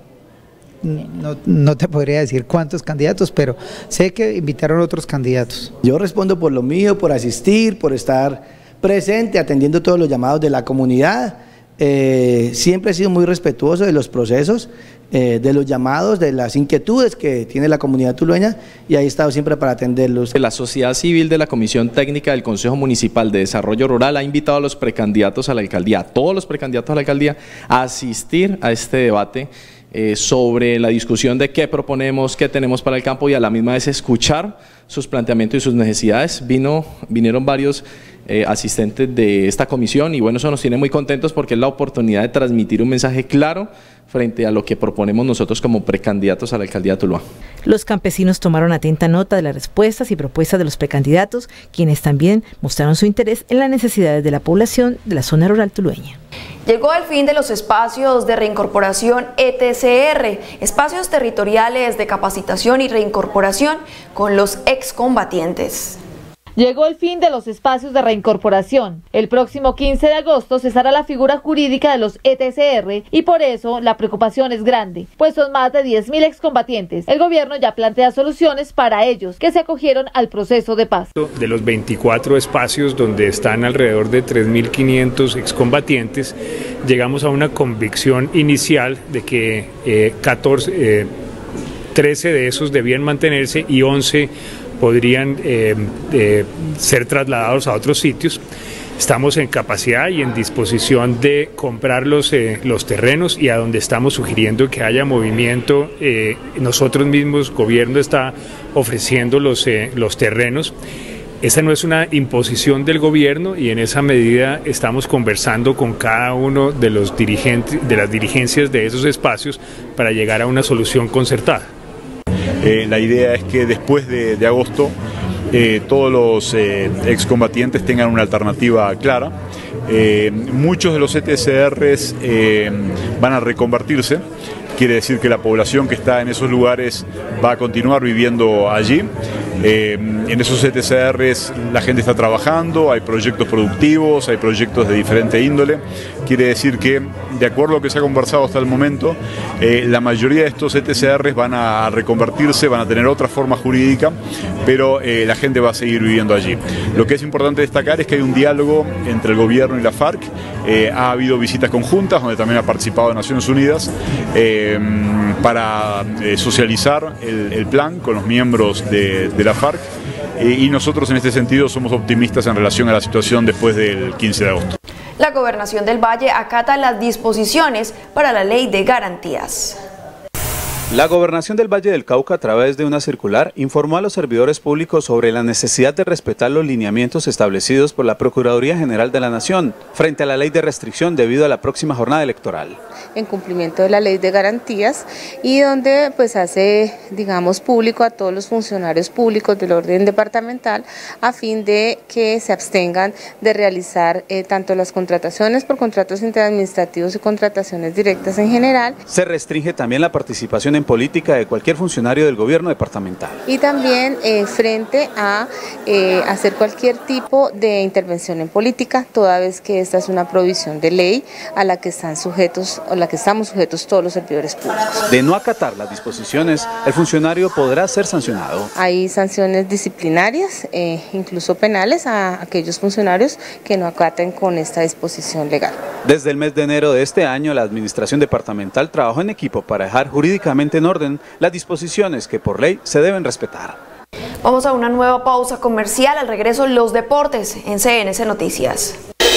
No te podría decir cuántos candidatos, pero sé que invitaron a otros candidatos. Yo respondo por lo mío, por asistir, por estar presente, atendiendo todos los llamados de la comunidad. Siempre he sido muy respetuoso de los procesos, de los llamados, de las inquietudes que tiene la comunidad tulueña y ahí he estado siempre para atenderlos. La sociedad civil de la Comisión Técnica del Consejo Municipal de Desarrollo Rural ha invitado a los precandidatos a la alcaldía, a todos los precandidatos a la alcaldía, a asistir a este debate sobre la discusión de qué proponemos, qué tenemos para el campo y a la misma vez escuchar sus planteamientos y sus necesidades. Vinieron varios asistentes de esta comisión y bueno, eso nos tiene muy contentos porque es la oportunidad de transmitir un mensaje claro frente a lo que proponemos nosotros como precandidatos a la alcaldía de Tuluá. Los campesinos tomaron atenta nota de las respuestas y propuestas de los precandidatos, quienes también mostraron su interés en las necesidades de la población de la zona rural tulueña. Llegó el fin de los espacios de reincorporación ETCR, espacios territoriales de capacitación y reincorporación con los excombatientes. Llegó el fin de los espacios de reincorporación. El próximo 15 de agosto cesará la figura jurídica de los ETCR y por eso la preocupación es grande, pues son más de 10.000 excombatientes. El gobierno ya plantea soluciones para ellos que se acogieron al proceso de paz. De los 24 espacios donde están alrededor de 3.500 excombatientes, llegamos a una convicción inicial de que 13 de esos debían mantenerse y 11 podrían ser trasladados a otros sitios. Estamos en capacidad y en disposición de comprar los terrenos y a donde estamos sugiriendo que haya movimiento, nosotros mismos, gobierno está ofreciendo los terrenos. Esta no es una imposición del gobierno y en esa medida estamos conversando con cada uno de los dirigentes, de las dirigencias de esos espacios para llegar a una solución concertada. La idea es que después de agosto todos los excombatientes tengan una alternativa clara. Muchos de los ETCRs van a reconvertirse, quiere decir que la población que está en esos lugares va a continuar viviendo allí. En esos ETCRs la gente está trabajando, hay proyectos productivos, hay proyectos de diferente índole. Quiere decir que, de acuerdo a lo que se ha conversado hasta el momento, la mayoría de estos ETCRs van a reconvertirse, van a tener otra forma jurídica, pero la gente va a seguir viviendo allí. Lo que es importante destacar es que hay un diálogo entre el gobierno y la FARC. Ha habido visitas conjuntas donde también ha participado Naciones Unidas para socializar el plan con los miembros de la FARC y nosotros en este sentido somos optimistas en relación a la situación después del 15 de agosto. La Gobernación del Valle acata las disposiciones para la Ley de Garantías. La Gobernación del Valle del Cauca, a través de una circular, informó a los servidores públicos sobre la necesidad de respetar los lineamientos establecidos por la Procuraduría General de la Nación frente a la ley de restricción debido a la próxima jornada electoral. En cumplimiento de la ley de garantías y donde pues hace, digamos, público a todos los funcionarios públicos del orden departamental a fin de que se abstengan de realizar tanto las contrataciones por contratos interadministrativos y contrataciones directas en general. Se restringe también la participación en política de cualquier funcionario del gobierno departamental. Y también frente a hacer cualquier tipo de intervención en política, toda vez que esta es una provisión de ley a la que están sujetos o la que estamos sujetos todos los servidores públicos. De no acatar las disposiciones, el funcionario podrá ser sancionado. Hay sanciones disciplinarias, incluso penales, a aquellos funcionarios que no acaten con esta disposición legal. Desde el mes de enero de este año, la administración departamental trabajó en equipo para dejar jurídicamente en orden las disposiciones que por ley se deben respetar. Vamos a una nueva pausa comercial. Al regreso, los deportes en CNC Noticias.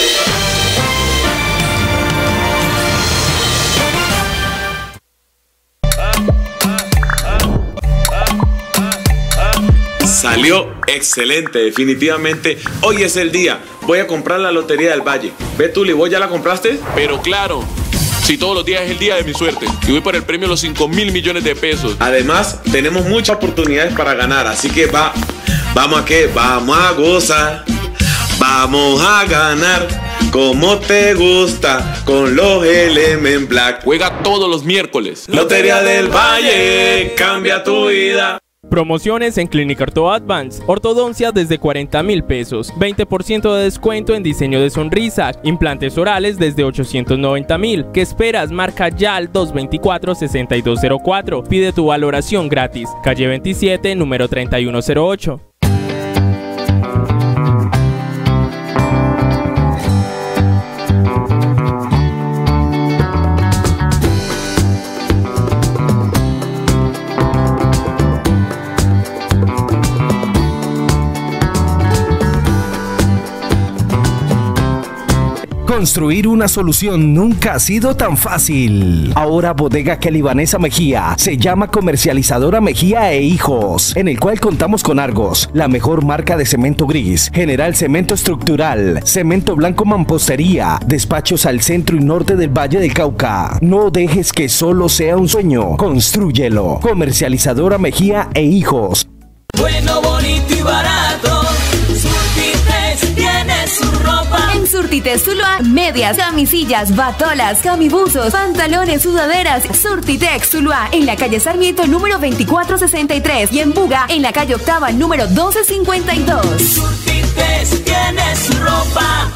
Salió excelente, definitivamente. Hoy es el día. Voy a comprar la Lotería del Valle. Ve tú, ¿vos ya la compraste? Pero claro, si todos los días es el día de mi suerte y voy por el premio de los 5.000 millones de pesos. Además, tenemos muchas oportunidades para ganar, así que vamos a gozar, vamos a ganar. Como te gusta, con los Element Black. Juega todos los miércoles. Lotería del Valle, cambia tu vida. Promociones en Clínica Orto Advance, ortodoncia desde 40.000 pesos, 20% de descuento en diseño de sonrisa, implantes orales desde 890.000. ¿Qué esperas? Marca ya al 224-6204. Pide tu valoración gratis. Calle 27, número 3108. Construir una solución nunca ha sido tan fácil. Ahora Bodega que Libanesa Mejía se llama Comercializadora Mejía e Hijos, en el cual contamos con Argos, la mejor marca de cemento gris, General Cemento Estructural, Cemento Blanco Mampostería, despachos al centro y norte del Valle del Cauca. No dejes que solo sea un sueño, constrúyelo. Comercializadora Mejía e Hijos. Bueno, bonito y barato. Surtites tiene su ropa. En Surtites Tuluá, medias, camisillas, batolas, camibuzos, pantalones, sudaderas. Surtitex Tuluá, en la calle Sarmiento número 2463 y en Buga, en la calle Octava número 1252. Surtites tiene su ropa.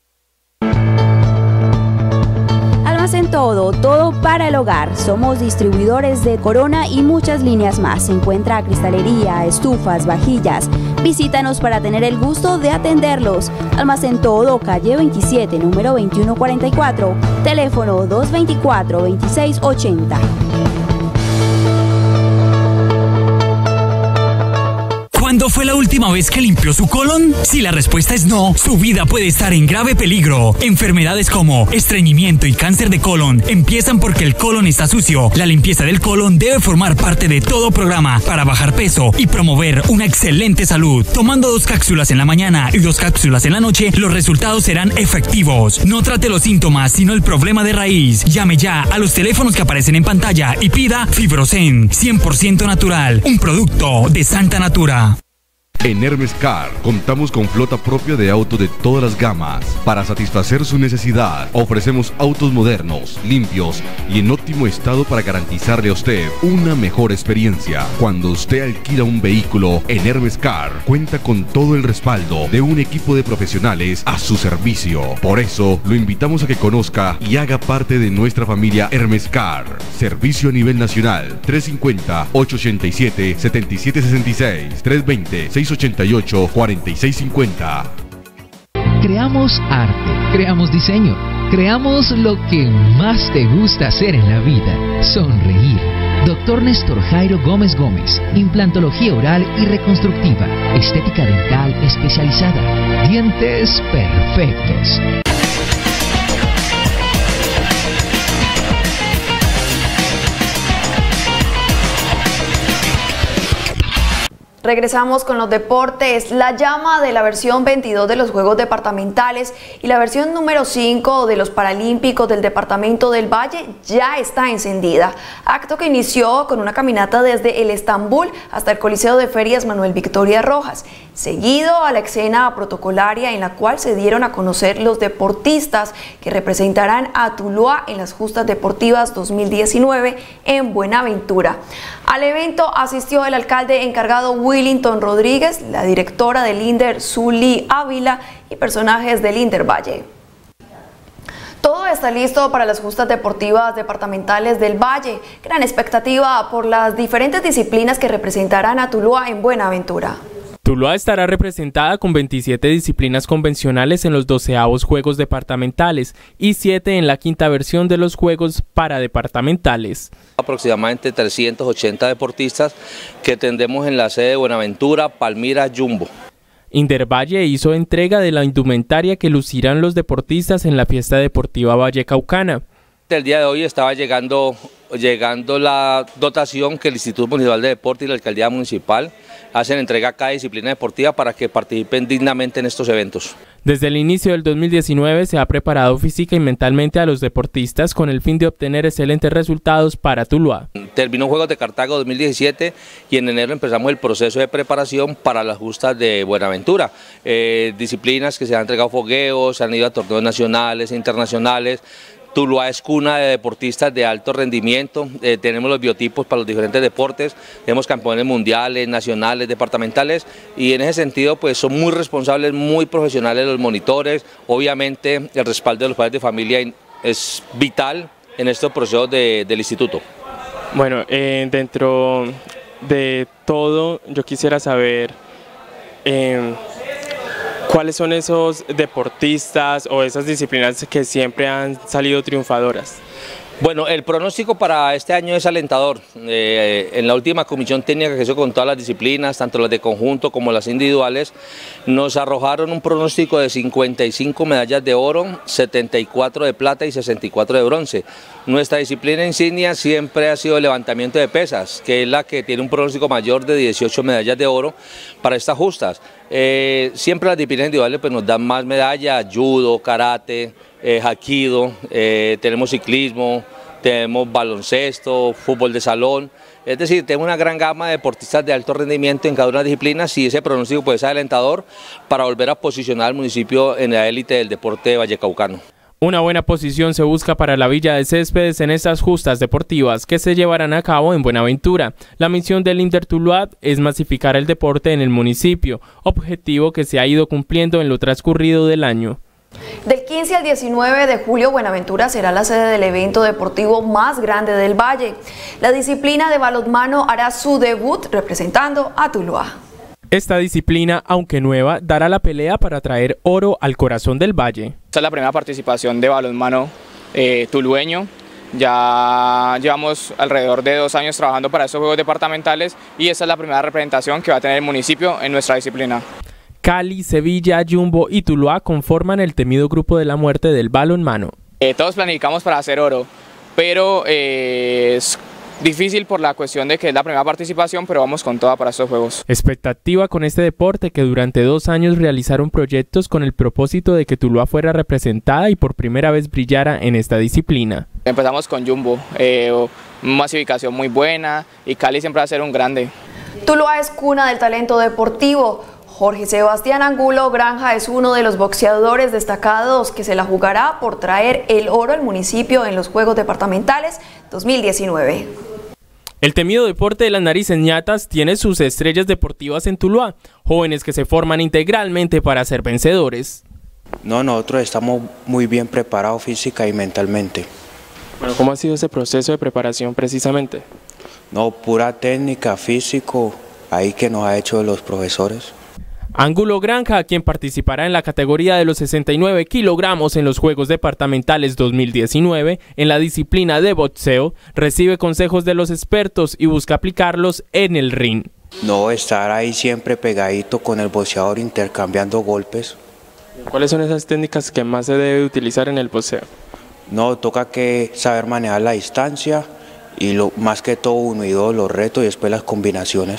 Almacén todo para el hogar. Somos distribuidores de Corona y muchas líneas más. Se encuentra cristalería, estufas, vajillas. Visítanos para tener el gusto de atenderlos. Almacén Todo, calle 27, número 2144. Teléfono 224-2680. ¿Cuándo fue la última vez que limpió su colon? Si la respuesta es no, su vida puede estar en grave peligro. Enfermedades como estreñimiento y cáncer de colon empiezan porque el colon está sucio. La limpieza del colon debe formar parte de todo programa para bajar peso y promover una excelente salud. Tomando 2 cápsulas en la mañana y 2 cápsulas en la noche, los resultados serán efectivos. No trate los síntomas, sino el problema de raíz. Llame ya a los teléfonos que aparecen en pantalla y pida Fibrosen, 100% natural, un producto de Santa Natura. En Hermes Car contamos con flota propia de autos de todas las gamas. Para satisfacer su necesidad, ofrecemos autos modernos, limpios y en óptimo estado para garantizarle a usted una mejor experiencia. Cuando usted alquila un vehículo en Hermes Car, cuenta con todo el respaldo de un equipo de profesionales a su servicio. Por eso, lo invitamos a que conozca y haga parte de nuestra familia Hermes Car. Servicio a nivel nacional, 350-887-7766, 320-688-4650. Creamos arte, creamos diseño, creamos lo que más te gusta hacer en la vida, sonreír. Dr. Néstor Jairo Gómez Gómez, implantología oral y reconstructiva, estética dental especializada, dientes perfectos. Regresamos con los deportes. La llama de la versión 22 de los Juegos Departamentales y la versión número 5 de los Paralímpicos del Departamento del Valle ya está encendida. Acto que inició con una caminata desde el Estambul hasta el Coliseo de Ferias Manuel Victoria Rojas, seguido a la escena protocolaria en la cual se dieron a conocer los deportistas que representarán a Tuluá en las Justas Deportivas 2019 en Buenaventura. Al evento asistió el alcalde encargado Willington Rodríguez, la directora del INDER Zully Ávila y personajes del INDER Valle. Todo está listo para las Justas Deportivas Departamentales del Valle. Gran expectativa por las diferentes disciplinas que representarán a Tuluá en Buenaventura. Tuluá estará representada con 27 disciplinas convencionales en los 12avos Juegos Departamentales y 7 en la quinta versión de los Juegos Paradepartamentales. Aproximadamente 380 deportistas que tendremos en la sede de Buenaventura, Palmira, Jumbo. Indervalle hizo entrega de la indumentaria que lucirán los deportistas en la fiesta deportiva vallecaucana. El día de hoy estaba llegando la dotación que el Instituto Municipal de Deporte y la Alcaldía Municipal hacen entrega a cada disciplina deportiva para que participen dignamente en estos eventos. Desde el inicio del 2019 se ha preparado física y mentalmente a los deportistas con el fin de obtener excelentes resultados para Tuluá. Terminó Juegos de Cartago 2017 y en enero empezamos el proceso de preparación para las justas de Buenaventura. Disciplinas que se han entregado fogueos, se han ido a torneos nacionales e internacionales. Tuluá es cuna de deportistas de alto rendimiento, tenemos los biotipos para los diferentes deportes, tenemos campeones mundiales, nacionales, departamentales y en ese sentido pues son muy responsables, muy profesionales los monitores. Obviamente el respaldo de los padres de familia es vital en estos procesos del instituto. Bueno, dentro de todo yo quisiera saber ¿cuáles son esos deportistas o esas disciplinas que siempre han salido triunfadoras? Bueno, el pronóstico para este año es alentador. En la última comisión técnica que hizo con todas las disciplinas, tanto las de conjunto como las individuales, nos arrojaron un pronóstico de 55 medallas de oro, 74 de plata y 64 de bronce. Nuestra disciplina insignia siempre ha sido el levantamiento de pesas, que es la que tiene un pronóstico mayor de 18 medallas de oro para estas justas. Siempre las disciplinas individuales pues, nos dan más medallas, judo, karate, hapkido, tenemos ciclismo, tenemos baloncesto, fútbol de salón, es decir, tenemos una gran gama de deportistas de alto rendimiento en cada una de las disciplinas y ese pronóstico puede ser alentador para volver a posicionar al municipio en la élite del deporte vallecaucano. Una buena posición se busca para la Villa de Céspedes en estas justas deportivas que se llevarán a cabo en Buenaventura. La misión del INDER Tuluá es masificar el deporte en el municipio, objetivo que se ha ido cumpliendo en lo transcurrido del año. Del 15 al 19 de julio, Buenaventura será la sede del evento deportivo más grande del Valle. La disciplina de balonmano hará su debut representando a Tuluá. Esta disciplina, aunque nueva, dará la pelea para traer oro al corazón del Valle. Esta es la primera participación de balonmano tulueño. Ya llevamos alrededor de 2 años trabajando para estos Juegos Departamentales y esta es la primera representación que va a tener el municipio en nuestra disciplina. Cali, Sevilla, Jumbo y Tuluá conforman el temido grupo de la muerte del balonmano. Todos planificamos para hacer oro, pero es difícil por la cuestión de que es la primera participación, pero vamos con toda para estos juegos. Expectativa con este deporte que durante 2 años realizaron proyectos con el propósito de que Tuluá fuera representada y por primera vez brillara en esta disciplina. Empezamos con Jumbo, una masificación muy buena y Cali siempre va a ser un grande. Tuluá es cuna del talento deportivo. Jorge Sebastián Angulo Granja es uno de los boxeadores destacados que se la jugará por traer el oro al municipio en los Juegos Departamentales 2019. El temido deporte de las narices ñatas tiene sus estrellas deportivas en Tuluá, jóvenes que se forman integralmente para ser vencedores. No, nosotros estamos muy bien preparados física y mentalmente. Bueno, ¿cómo ha sido ese proceso de preparación precisamente? No, pura técnica, físico, ahí que nos ha hecho los profesores. Angulo Granja, quien participará en la categoría de los 69 kilogramos en los Juegos Departamentales 2019 en la disciplina de boxeo, recibe consejos de los expertos y busca aplicarlos en el ring. No, estar ahí siempre pegadito con el boxeador intercambiando golpes. ¿Cuáles son esas técnicas que más se debe utilizar en el boxeo? No, toca que saber manejar la distancia y más que todo 1 y 2 los retos y después las combinaciones.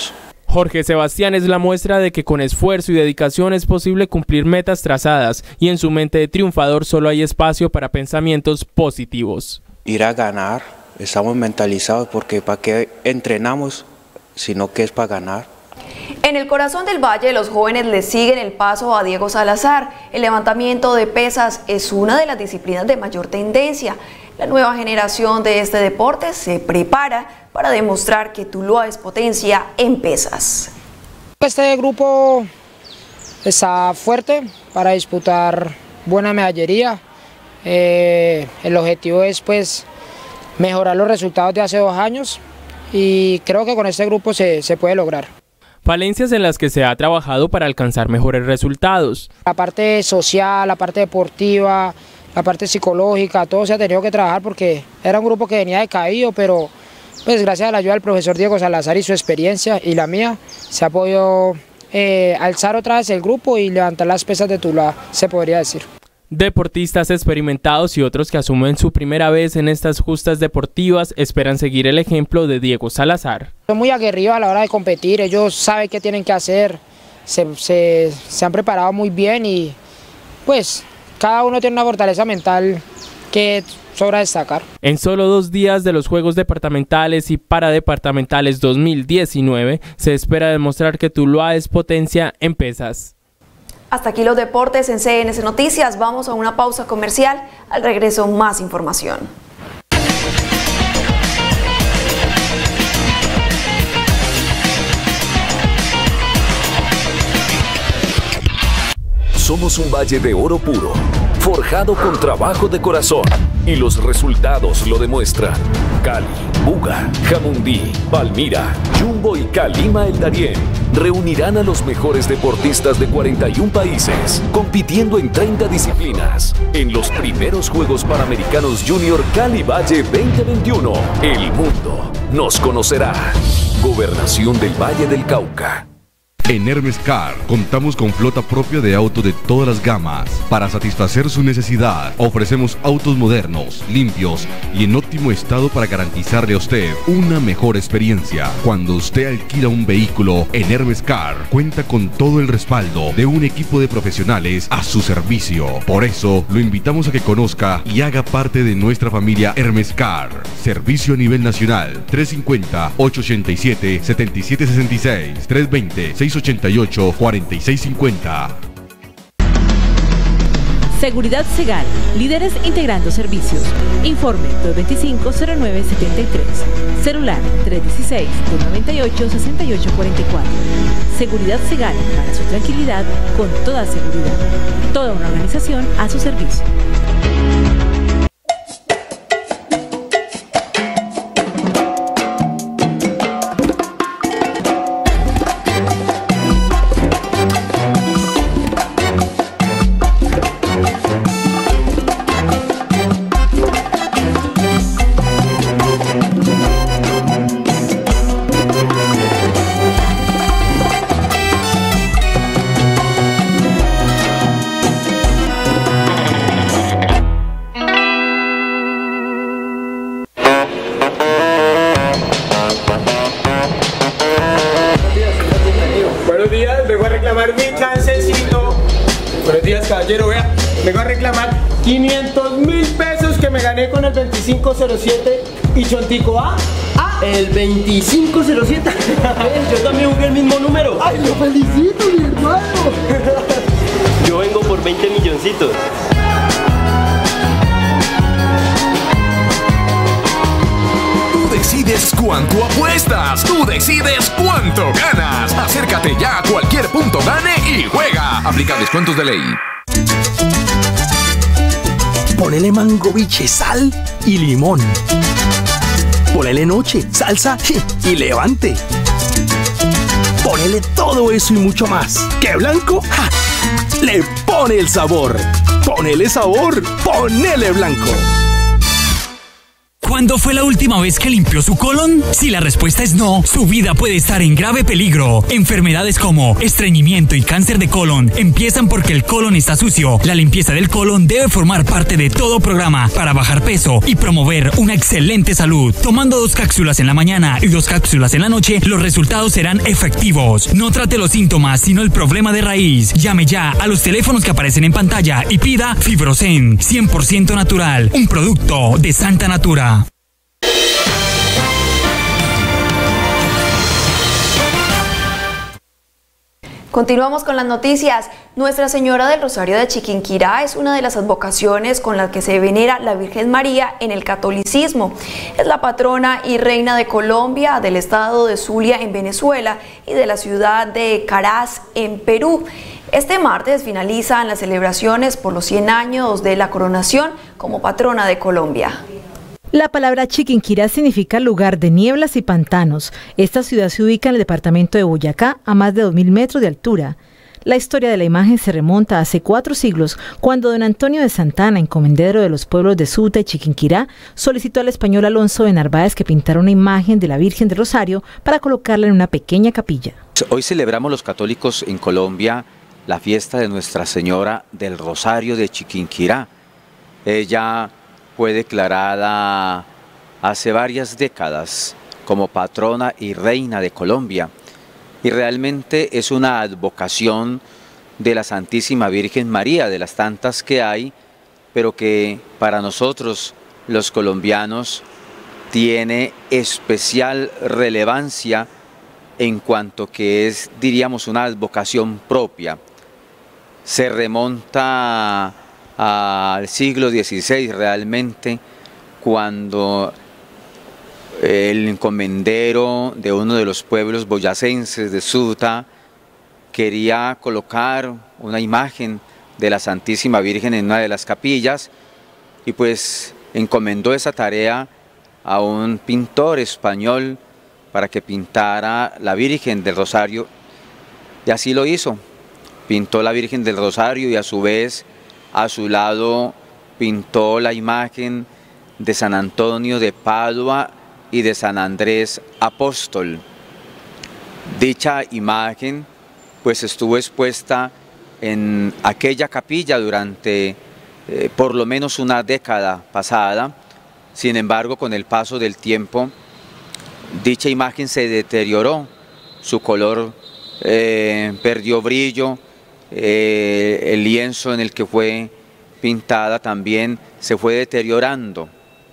Jorge Sebastián es la muestra de que con esfuerzo y dedicación es posible cumplir metas trazadas y en su mente de triunfador solo hay espacio para pensamientos positivos. Ir a ganar, estamos mentalizados porque ¿para qué entrenamos sino que es para ganar? En el corazón del Valle, los jóvenes le siguen el paso a Diego Salazar. El levantamiento de pesas es una de las disciplinas de mayor tendencia. La nueva generación de este deporte se prepara para demostrar que Tuluá es potencia en pesas. Este grupo está fuerte para disputar buena medallería. El objetivo es pues mejorar los resultados de hace 2 años y creo que con este grupo se puede lograr. Falencias en las que se ha trabajado para alcanzar mejores resultados. La parte social, la parte deportiva, la parte psicológica, todo se ha tenido que trabajar porque era un grupo que venía decaído, pero pues gracias a la ayuda del profesor Diego Salazar y su experiencia y la mía, se ha podido alzar otra vez el grupo y levantar las pesas de Tuluá, se podría decir. Deportistas experimentados y otros que asumen su primera vez en estas justas deportivas esperan seguir el ejemplo de Diego Salazar. Son muy aguerridos a la hora de competir, ellos saben qué tienen que hacer, se han preparado muy bien y pues cada uno tiene una fortaleza mental que sobra destacar. En solo 2 días de los Juegos Departamentales y Paradepartamentales 2019 se espera demostrar que Tuluá es potencia en pesas. Hasta aquí los deportes en CNC Noticias. Vamos a una pausa comercial. Al regreso, más información. Somos un valle de oro puro, forjado con trabajo de corazón. Y los resultados lo demuestran. Cali, Buga, Jamundí, Palmira, Jumbo y Calima El Darién reunirán a los mejores deportistas de 41 países, compitiendo en 30 disciplinas. En los primeros Juegos Panamericanos Junior Cali Valle 2021, el mundo nos conocerá. Gobernación del Valle del Cauca. En Hermes Car contamos con flota propia de autos de todas las gamas. Para satisfacer su necesidad, ofrecemos autos modernos, limpios y en óptimo estado para garantizarle a usted una mejor experiencia. Cuando usted alquila un vehículo en Hermes Car, cuenta con todo el respaldo de un equipo de profesionales a su servicio. Por eso, lo invitamos a que conozca y haga parte de nuestra familia Hermes Car. Servicio a nivel nacional, 350-887-7766, 320-688-4650. Seguridad Segal, líderes integrando servicios. Informe 225-0973. Celular 316-298-6844. Seguridad Segal, para su tranquilidad con toda seguridad. Toda una organización a su servicio. Vengo a reclamar 500.000 pesos que me gané con el 2507 y Chontico el 2507. Yo también jugué el mismo número. ¡Ay, lo felicito, mi hermano! Yo vengo por 20 milloncitos. Tú decides cuánto apuestas, tú decides cuánto ganas. Acércate ya a cualquier punto gane y juega. Aplica descuentos de ley. Ponele mangoviche, sal y limón. Ponele noche, salsa y levante. Ponele todo eso y mucho más. ¿Qué Blanco? ¡Ja! Le pone el sabor. Ponele sabor, ponele Blanco. ¿Cuándo fue la última vez que limpió su colon? Si la respuesta es no, su vida puede estar en grave peligro. Enfermedades como estreñimiento y cáncer de colon empiezan porque el colon está sucio. La limpieza del colon debe formar parte de todo programa para bajar peso y promover una excelente salud. Tomando 2 cápsulas en la mañana y 2 cápsulas en la noche, los resultados serán efectivos. No trate los síntomas, sino el problema de raíz. Llame ya a los teléfonos que aparecen en pantalla y pida Fibrosen, 100% natural, un producto de Santa Natura. Continuamos con las noticias. Nuestra Señora del Rosario de Chiquinquirá es una de las advocaciones con las que se venera la Virgen María en el catolicismo. Es la patrona y reina de Colombia, del estado de Zulia en Venezuela y de la ciudad de Caraz en Perú. Este martes finalizan las celebraciones por los 100 años de la coronación como patrona de Colombia. La palabra Chiquinquirá significa lugar de nieblas y pantanos. Esta ciudad se ubica en el departamento de Boyacá, a más de 2000 metros de altura. La historia de la imagen se remonta a hace 4 siglos, cuando don Antonio de Santana, encomendero de los pueblos de Suta y Chiquinquirá, solicitó al español Alonso de Narváez que pintara una imagen de la Virgen del Rosario para colocarla en una pequeña capilla. Hoy celebramos los católicos en Colombia la fiesta de Nuestra Señora del Rosario de Chiquinquirá. Ella fue declarada hace varias décadas como patrona y reina de Colombia y realmente es una advocación de la Santísima Virgen María, de las tantas que hay, pero que para nosotros los colombianos tiene especial relevancia en cuanto que es, diríamos, una advocación propia. Se remonta al siglo XVI realmente, cuando el encomendero de uno de los pueblos boyacenses de Suta quería colocar una imagen de la Santísima Virgen en una de las capillas y pues encomendó esa tarea a un pintor español para que pintara la Virgen del Rosario y así lo hizo. Pintó la Virgen del Rosario y a su vez a su lado pintó la imagen de San Antonio de Padua y de San Andrés Apóstol. Dicha imagen pues estuvo expuesta en aquella capilla durante por lo menos una década pasada. Sin embargo, con el paso del tiempo, dicha imagen se deterioró, su color perdió brillo, el lienzo en el que fue pintada también se fue deteriorando.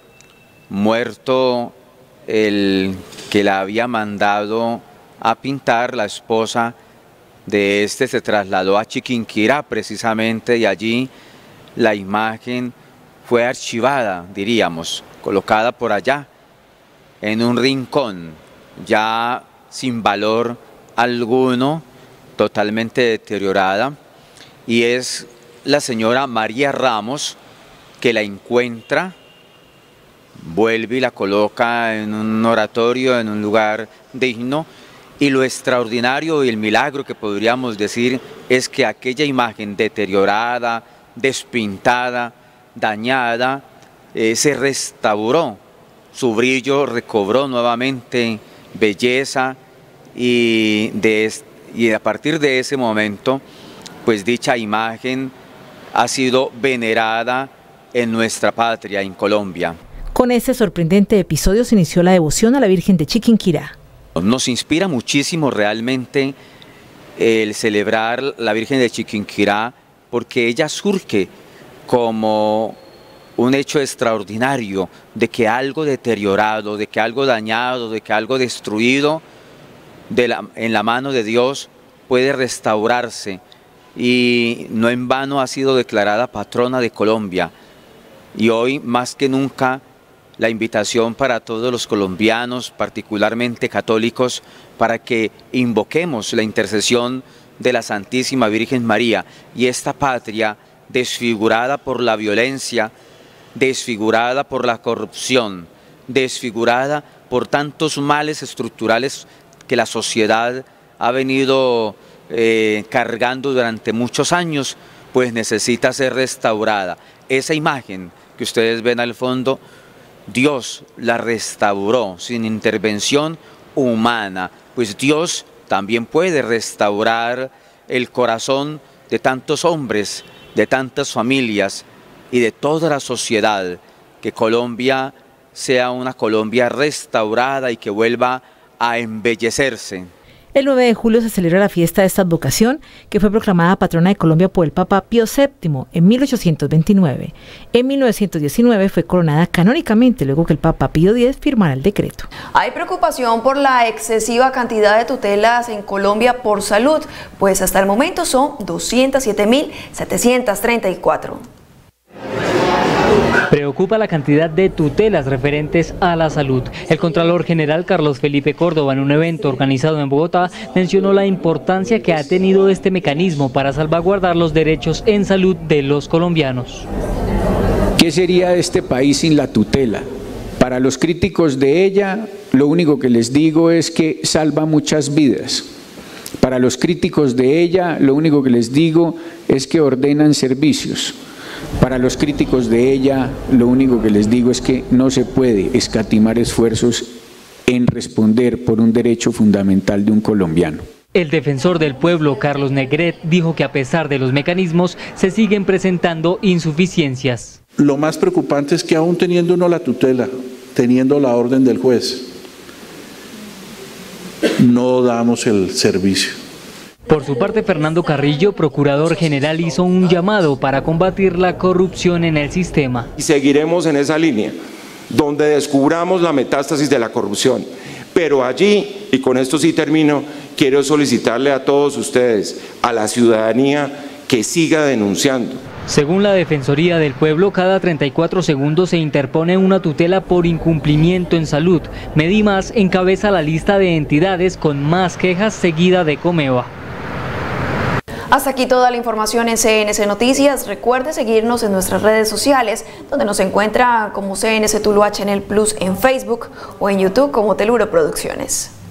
Muerto el que la había mandado a pintar, la esposa de este se trasladó a Chiquinquirá precisamente y allí la imagen fue archivada, diríamos, colocada por allá en un rincón, ya sin valor alguno, totalmente deteriorada, y es la señora María Ramos que la encuentra, vuelve y la coloca en un oratorio, en un lugar digno, y lo extraordinario y el milagro que podríamos decir es que aquella imagen deteriorada, despintada, dañada, se restauró, su brillo recobró nuevamente belleza y a partir de ese momento, pues dicha imagen ha sido venerada en nuestra patria, en Colombia. Con este sorprendente episodio se inició la devoción a la Virgen de Chiquinquirá. Nos inspira muchísimo realmente el celebrar la Virgen de Chiquinquirá porque ella surge como un hecho extraordinario de que algo deteriorado, de que algo dañado, de que algo destruido en la mano de Dios puede restaurarse y no en vano ha sido declarada patrona de Colombia. Y hoy más que nunca la invitación para todos los colombianos, particularmente católicos, para que invoquemos la intercesión de la Santísima Virgen María y esta patria desfigurada por la violencia, desfigurada por la corrupción, desfigurada por tantos males estructurales que la sociedad ha venido cargando durante muchos años, pues necesita ser restaurada. Esa imagen que ustedes ven al fondo Dios la restauró sin intervención humana, pues Dios también puede restaurar el corazón de tantos hombres, de tantas familias y de toda la sociedad, que Colombia sea una Colombia restaurada y que vuelva a embellecerse. El 9 de julio se celebra la fiesta de esta advocación, que fue proclamada patrona de Colombia por el Papa Pío VII en 1829. En 1919 fue coronada canónicamente, luego que el Papa Pío X firmara el decreto. Hay preocupación por la excesiva cantidad de tutelas en Colombia por salud, pues hasta el momento son 207.734. Preocupa la cantidad de tutelas referentes a la salud. El Contralor General Carlos Felipe Córdoba, en un evento organizado en Bogotá, mencionó la importancia que ha tenido este mecanismo para salvaguardar los derechos en salud de los colombianos. ¿Qué sería este país sin la tutela? Para los críticos de ella, lo único que les digo es que salva muchas vidas. Para los críticos de ella, lo único que les digo es que ordenan servicios. Para los críticos de ella, lo único que les digo es que no se puede escatimar esfuerzos en responder por un derecho fundamental de un colombiano. El defensor del pueblo, Carlos Negret, dijo que a pesar de los mecanismos, se siguen presentando insuficiencias. Lo más preocupante es que aún teniendo uno la tutela, teniendo la orden del juez, no damos el servicio. Por su parte, Fernando Carrillo, procurador general, hizo un llamado para combatir la corrupción en el sistema. Y seguiremos en esa línea, donde descubramos la metástasis de la corrupción. Pero allí, y con esto sí termino, quiero solicitarle a todos ustedes, a la ciudadanía, que siga denunciando. Según la Defensoría del Pueblo, cada 34 segundos se interpone una tutela por incumplimiento en salud. Medimas encabeza la lista de entidades con más quejas, seguida de Comeva. Hasta aquí toda la información en CNC Noticias. Recuerde seguirnos en nuestras redes sociales, donde nos encuentra como CNC Tuluá Channel Plus en Facebook o en YouTube como Teluro Producciones.